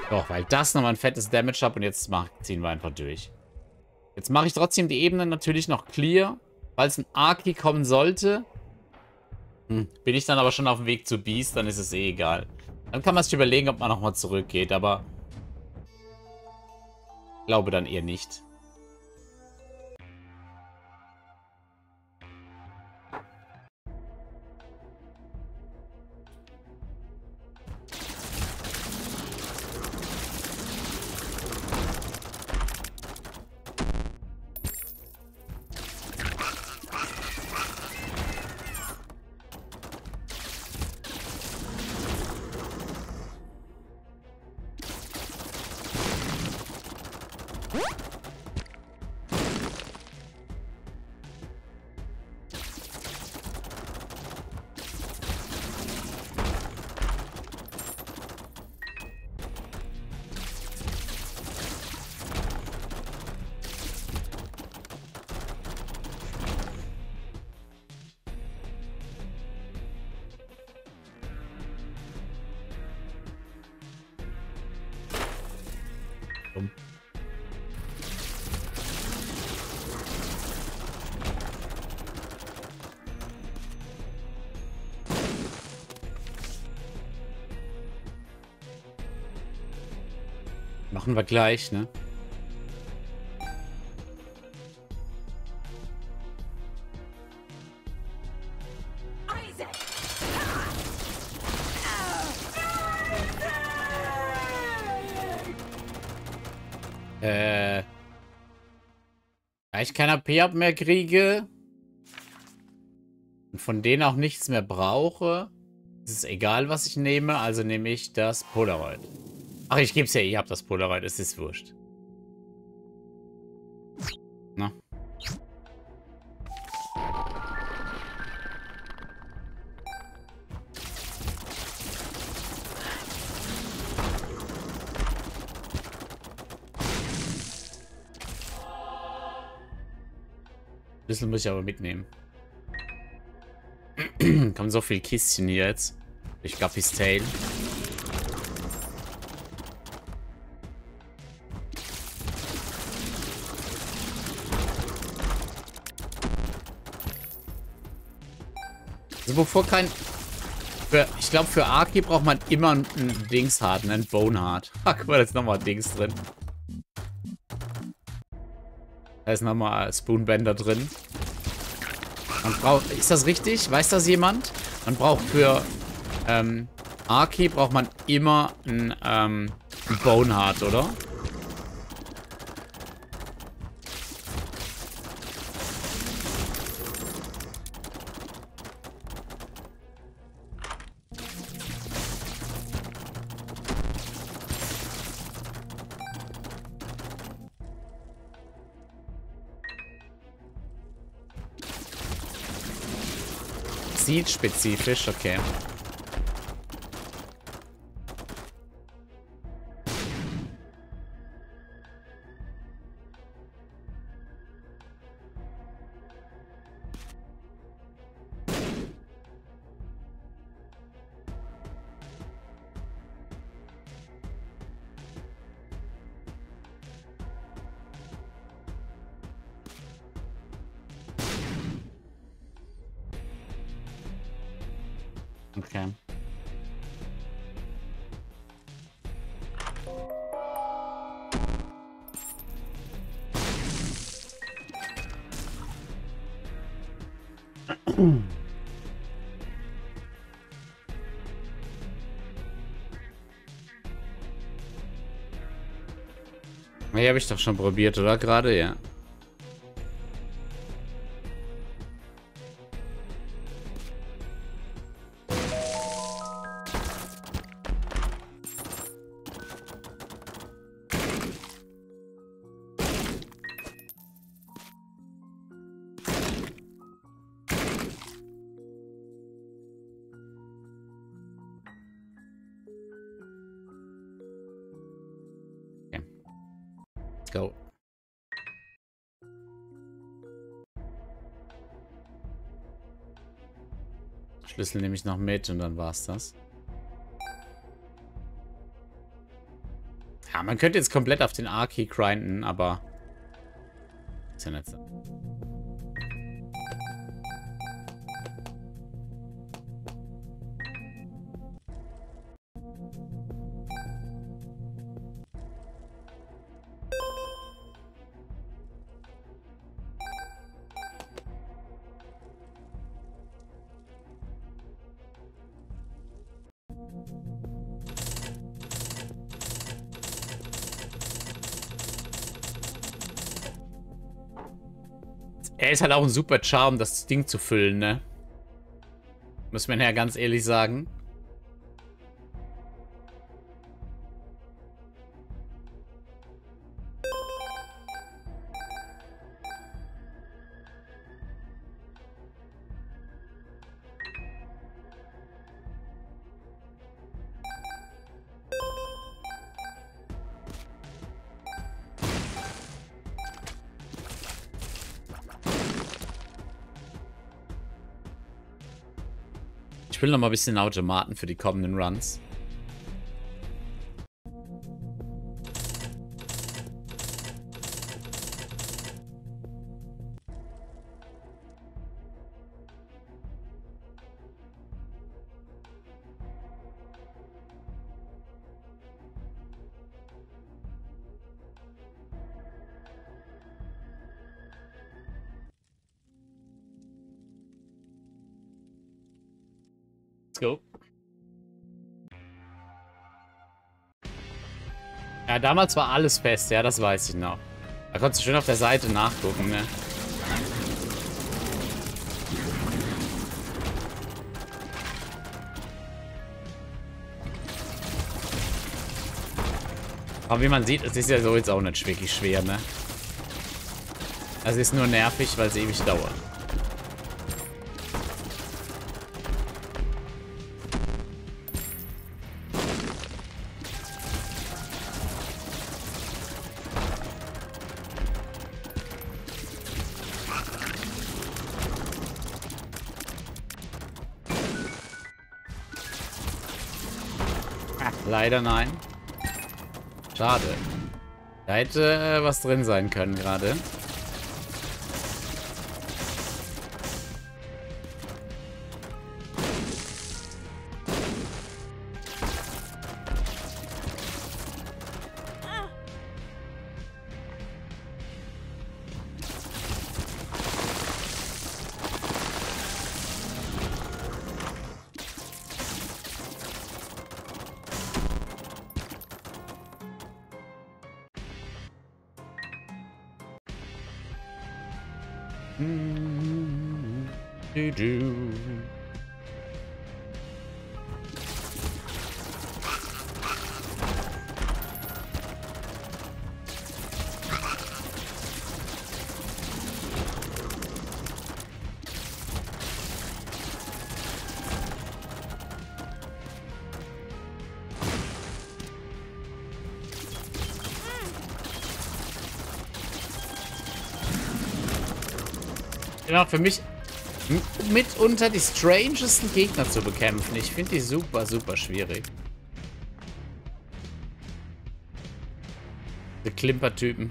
Doch, weil das nochmal ein fettes Damage hat und jetzt ziehen wir einfach durch. Jetzt mache ich trotzdem die Ebene natürlich noch clear. Falls ein Arki kommen sollte, bin ich dann aber schon auf dem Weg zu Beast, dann ist es eh egal. Dann kann man sich überlegen, ob man nochmal zurückgeht, aber glaube dann eher nicht. Machen wir gleich, ne? Da ich kein AP mehr kriege und von denen auch nichts mehr brauche, ist es egal, was ich nehme, also nehme ich das Polaroid. Ach, ich gebe es ja, ihr habt das Polaroid, es ist wurscht. Na? Schlüssel muss ich aber mitnehmen. Kommen so viele Kistchen hier jetzt. Durch Guppys Tail. Also bevor kein... ich glaube, für Arki braucht man immer ein Dings hart, ein Bone hard. Ah, guck mal, da ist nochmal ein Dings drin. Da ist nochmal Spoonbender drin. Man braucht... Ist das richtig? Weiß das jemand? Man braucht für Arki braucht man immer ein Bone hard, oder? Spezifisch, okay. Okay. Hier habe ich doch schon probiert, oder? Gerade, ja. Go. Schlüssel nehme ich noch mit und dann war's das. man könnte jetzt komplett auf den A-Key grinden, aber... Ist ja nicht so. Er ist halt auch ein super Charme, das Ding zu füllen, ne? Muss man ja ganz ehrlich sagen. Ich will noch mal ein bisschen Automaten für die kommenden Runs. Let's go. Ja, damals war alles fest, ja, das weiß ich noch. Da konntest du schön auf der Seite nachgucken, ne? Aber wie man sieht, es ist ja so jetzt auch nicht wirklich schwer, ne? Also es ist nur nervig, weil es ewig dauert. Leider nein. Schade. Da hätte was drin sein können gerade. Genau, für mich mitunter die strangesten Gegner zu bekämpfen. Ich finde die super, super schwierig. Die Klimpertypen.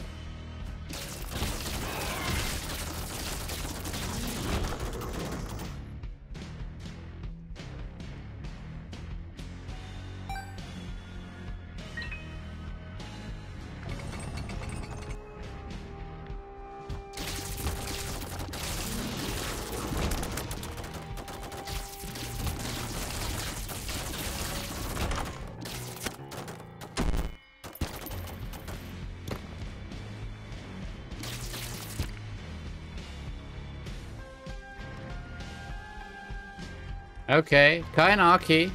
Okay, kein AK.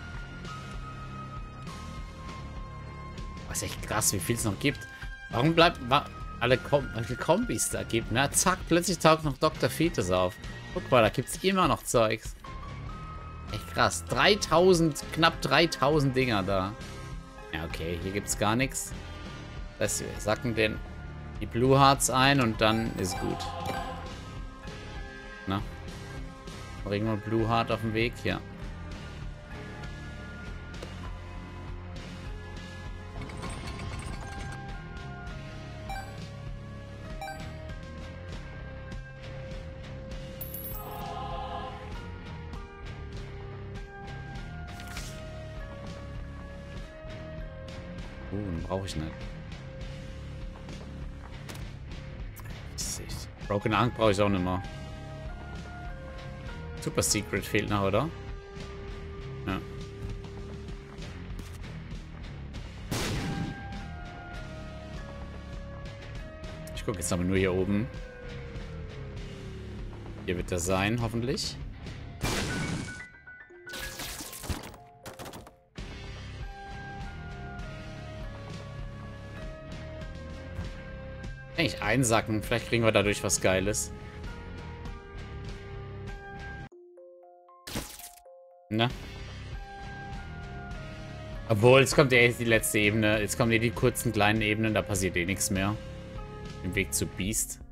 Was echt krass, wie viel es noch gibt. Warum bleibt alle Kombis da gibt? Na, zack, plötzlich taucht noch Dr. Fetus auf. Guck mal, da gibt es immer noch Zeugs. Echt krass. 3000, knapp 3000 Dinger da. Ja, okay, hier gibt es gar nichts. Das heißt, wir sacken die Blue Hearts ein und dann ist gut. Na? Bringen wir Blue Heart auf den Weg, ja. Den brauche ich nicht. Broken Ankh brauche ich auch nicht mehr. Super Secret fehlt noch, oder? Ja. Ich gucke jetzt aber nur hier oben. Hier wird das sein, hoffentlich. Eigentlich einsacken. Vielleicht kriegen wir dadurch was Geiles. Ne? Obwohl, jetzt kommt ja die letzte Ebene. Jetzt kommen die kurzen kleinen Ebenen. Da passiert eh nichts mehr. Im Weg zu Beast.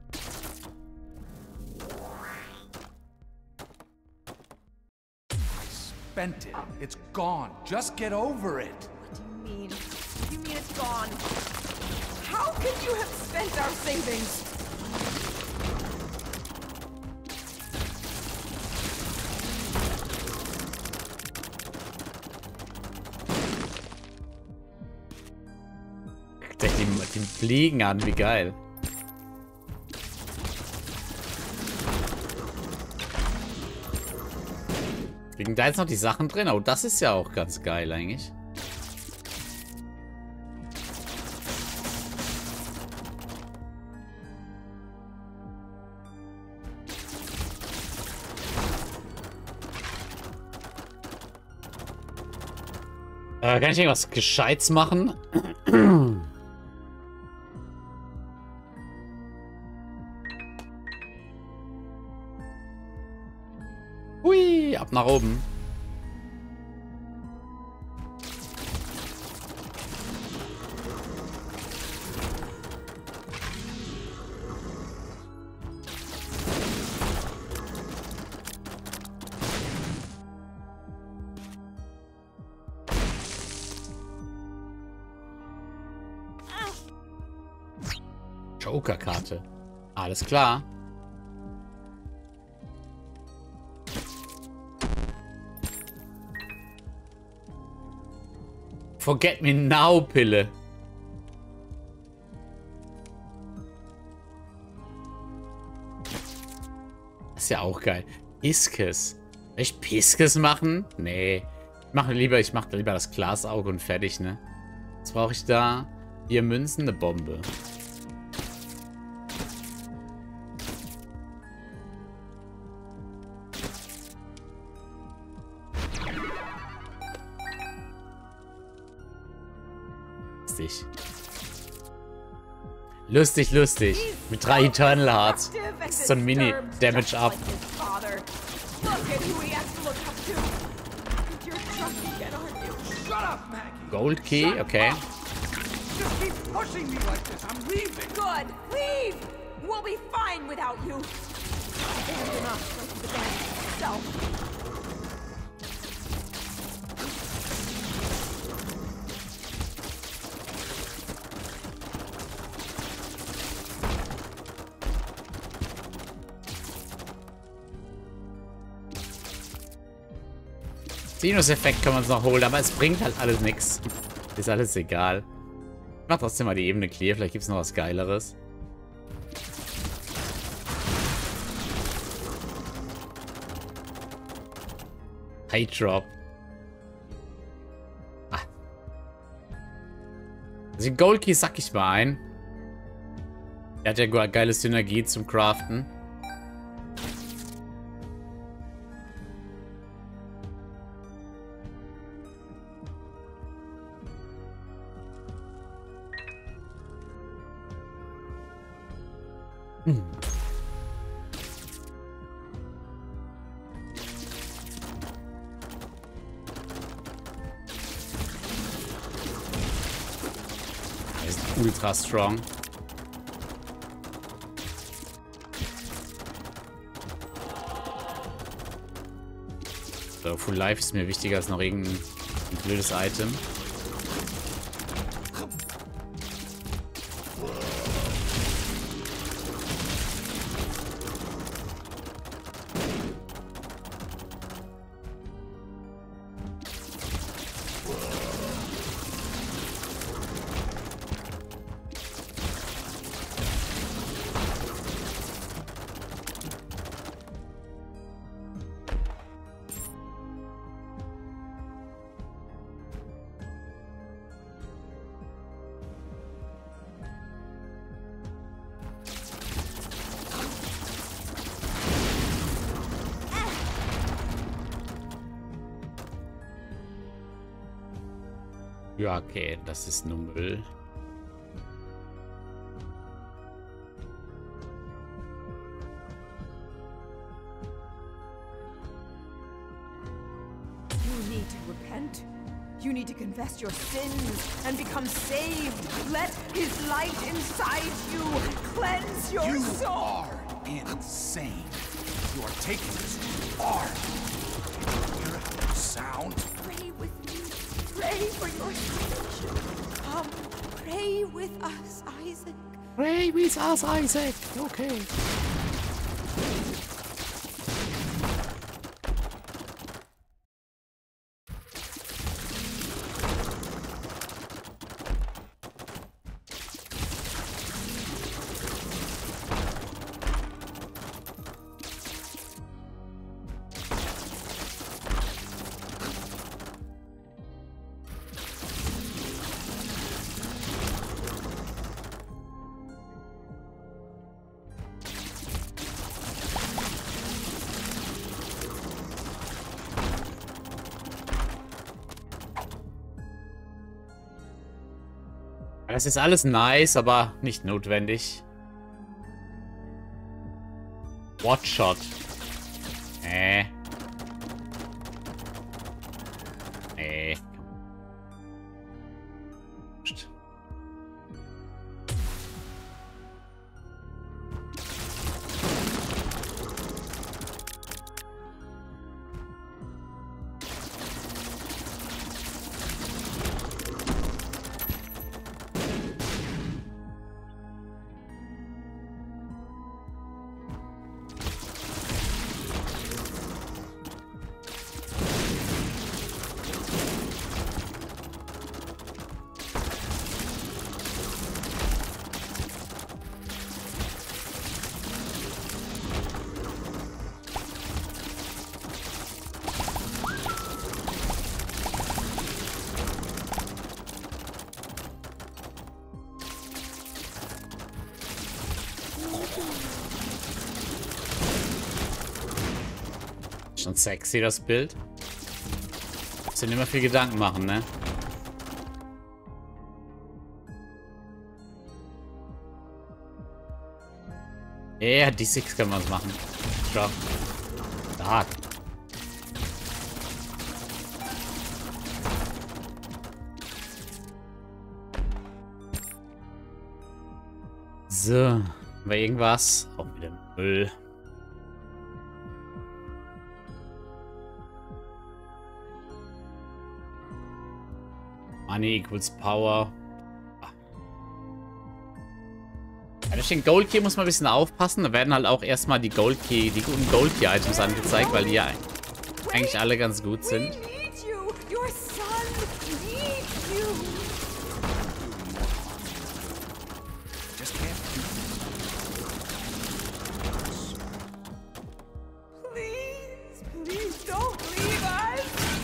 Spent it. It's gone. Just get over it. What do you mean? What do you mean it's gone? How could you have spent our savings? Die fliegen an, wie geil. Liegen da jetzt noch die Sachen drin? Oh, das ist ja auch ganz geil eigentlich. Kann ich irgendwas Gescheites machen? Hui, ab nach oben. Joker-Karte. Alles klar. Forget me now, Pille. Das ist ja auch geil. Piskes. Soll ich Piskes machen? Nee. Ich mach lieber das Glasauge und fertig, ne? Was brauche ich da? 4 Münzen, eine Bombe. Lustig, lustig. Mit 3 Eternal Hearts. Das ist so ein Mini-Damage-Up. Gold Key, okay. Just keep pushing me like this. I'm leaving. Good. Leave. We'll be fine without you. Abandon us like the band itself. Sinus-Effekt kann man es noch holen, aber es bringt halt alles nichts. Ist alles egal. Ich mach trotzdem mal die Ebene clear, vielleicht gibt es noch was Geileres. High Drop. Ah. Also den Gold Key sack ich mal ein. Der hat ja geile Synergie zum Craften. Er ist ultra strong. So, Full Life ist mir wichtiger als noch irgendein blödes Item. Ja, okay, das ist nur Müll. You need to repent. You need to confess your sins and become saved. Let his light inside you cleanse your You soul. are insane. You are taking this too far. You hear how you sound? Pray with me. Pray for your salvation. Come, pray with us, Isaac. Pray with us, Isaac. Okay. Das ist alles nice, aber nicht notwendig. Watchshot. Nee. Schon sexy, das Bild. Muss dir immer viel Gedanken machen, ne? Ja, die Six können wir uns machen. Stark. Stark. So. Haben wir irgendwas? Auch wieder Müll. Money equals Power. Ja, durch den Gold Key muss man ein bisschen aufpassen. Da werden halt auch erstmal die guten Gold Key Items angezeigt, weil die ja eigentlich alle ganz gut We sind. need you. Your son needs you. Just can't do Please, please don't leave us.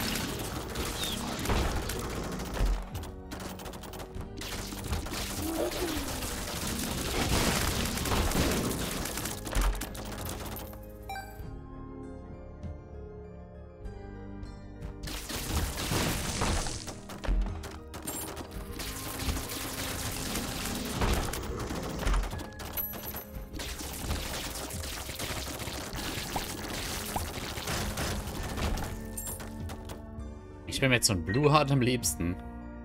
Ich bin mir jetzt so ein Blue Heart am liebsten.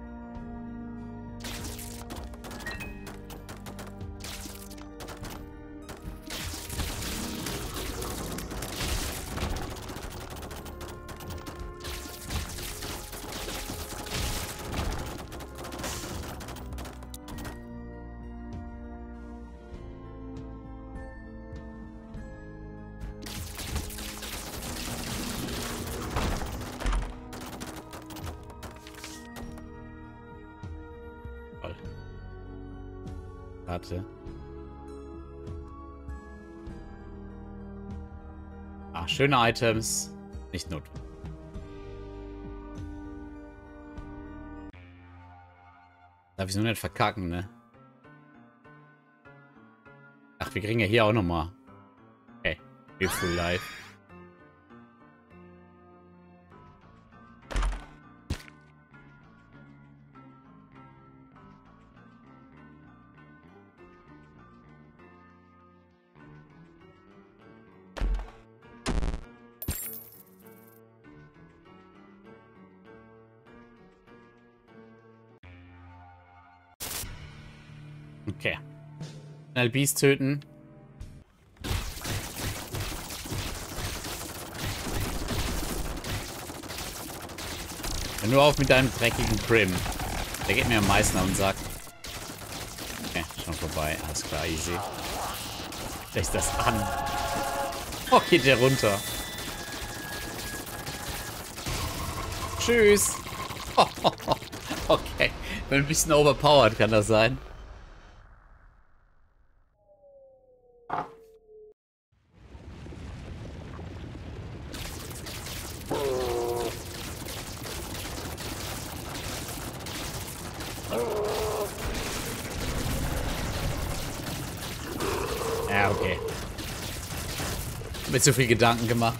Toll. Warte. Ah, schöne Items. Nicht notwendig. Darf ich nur nicht verkacken, ne? Ach, wir kriegen ja hier auch nochmal. Hey, Beautiful Life. Okay. Schnell Beast töten. Hör nur auf mit deinem dreckigen Prim. Der geht mir am meisten auf den Sack. Okay, schon vorbei. Alles klar, easy. Lässt das an. Oh, geht der runter. Tschüss. Okay. Bin ein bisschen overpowered, kann das sein? Ja, okay. Mit zu viel Gedanken gemacht.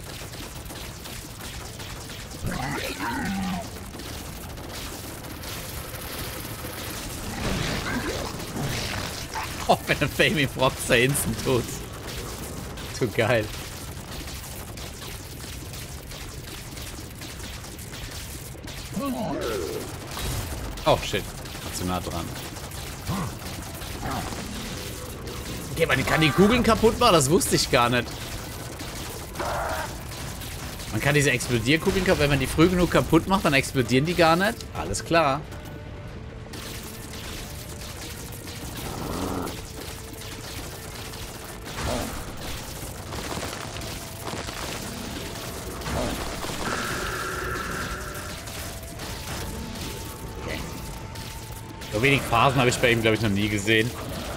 Oh, wenn ein Flaming Frog instant tut. Zu geil. Oh, shit. Zu nah dran. Okay, man kann die Kugeln kaputt machen, das wusste ich gar nicht. Man kann diese Explodierkugeln kaputt, wenn man die früh genug kaputt macht, dann explodieren die gar nicht. Alles klar. Okay. So wenig Phasen habe ich bei ihm, glaube ich, noch nie gesehen.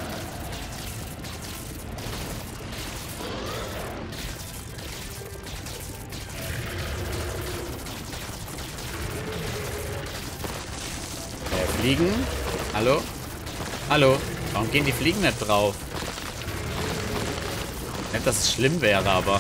Fliegen? Hallo? Hallo? Warum gehen die Fliegen nicht drauf? Nicht, dass es schlimm wäre, aber...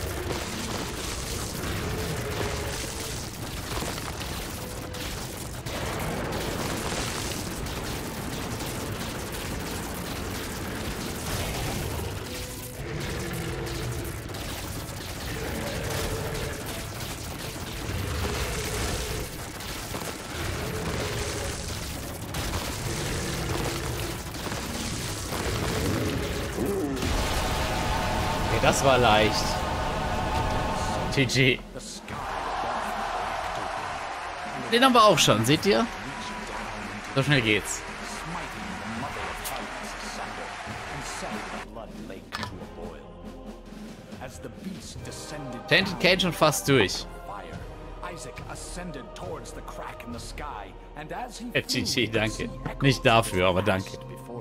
Das war leicht. GG. Den haben wir auch schon, seht ihr? So schnell geht's. Tainted Cage schon fast durch. GG, danke. Nicht dafür, aber danke.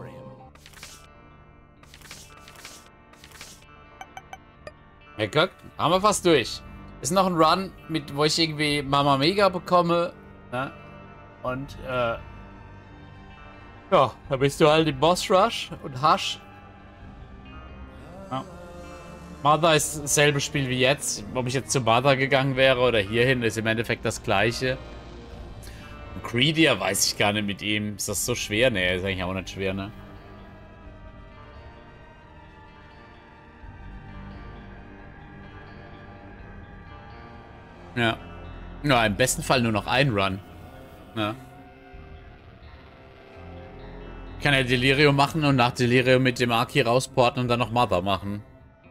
Ja, guck, haben wir fast durch. Ist noch ein Run, wo ich irgendwie Mama Mega bekomme. Ne? Und, ja, da bist du halt im Boss Rush und Hush. Ja. Mother ist dasselbe Spiel wie jetzt. Ob ich jetzt zu Mother gegangen wäre oder hierhin, ist im Endeffekt das gleiche. Und Greedier weiß ich gar nicht mit ihm. Ist das so schwer? Ne, ist eigentlich auch nicht schwer, ne? Ja. Ja, im besten Fall nur noch ein Run. Ja. Ich kann ja Delirium machen und nach Delirium mit dem Aki rausporten und dann noch Mother machen.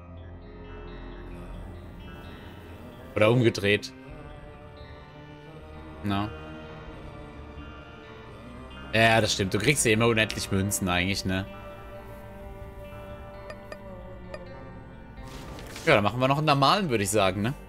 Oder umgedreht. Na. Ja, das stimmt. Du kriegst ja immer unendlich Münzen eigentlich, ne? Ja, dann machen wir noch einen normalen, würde ich sagen, ne?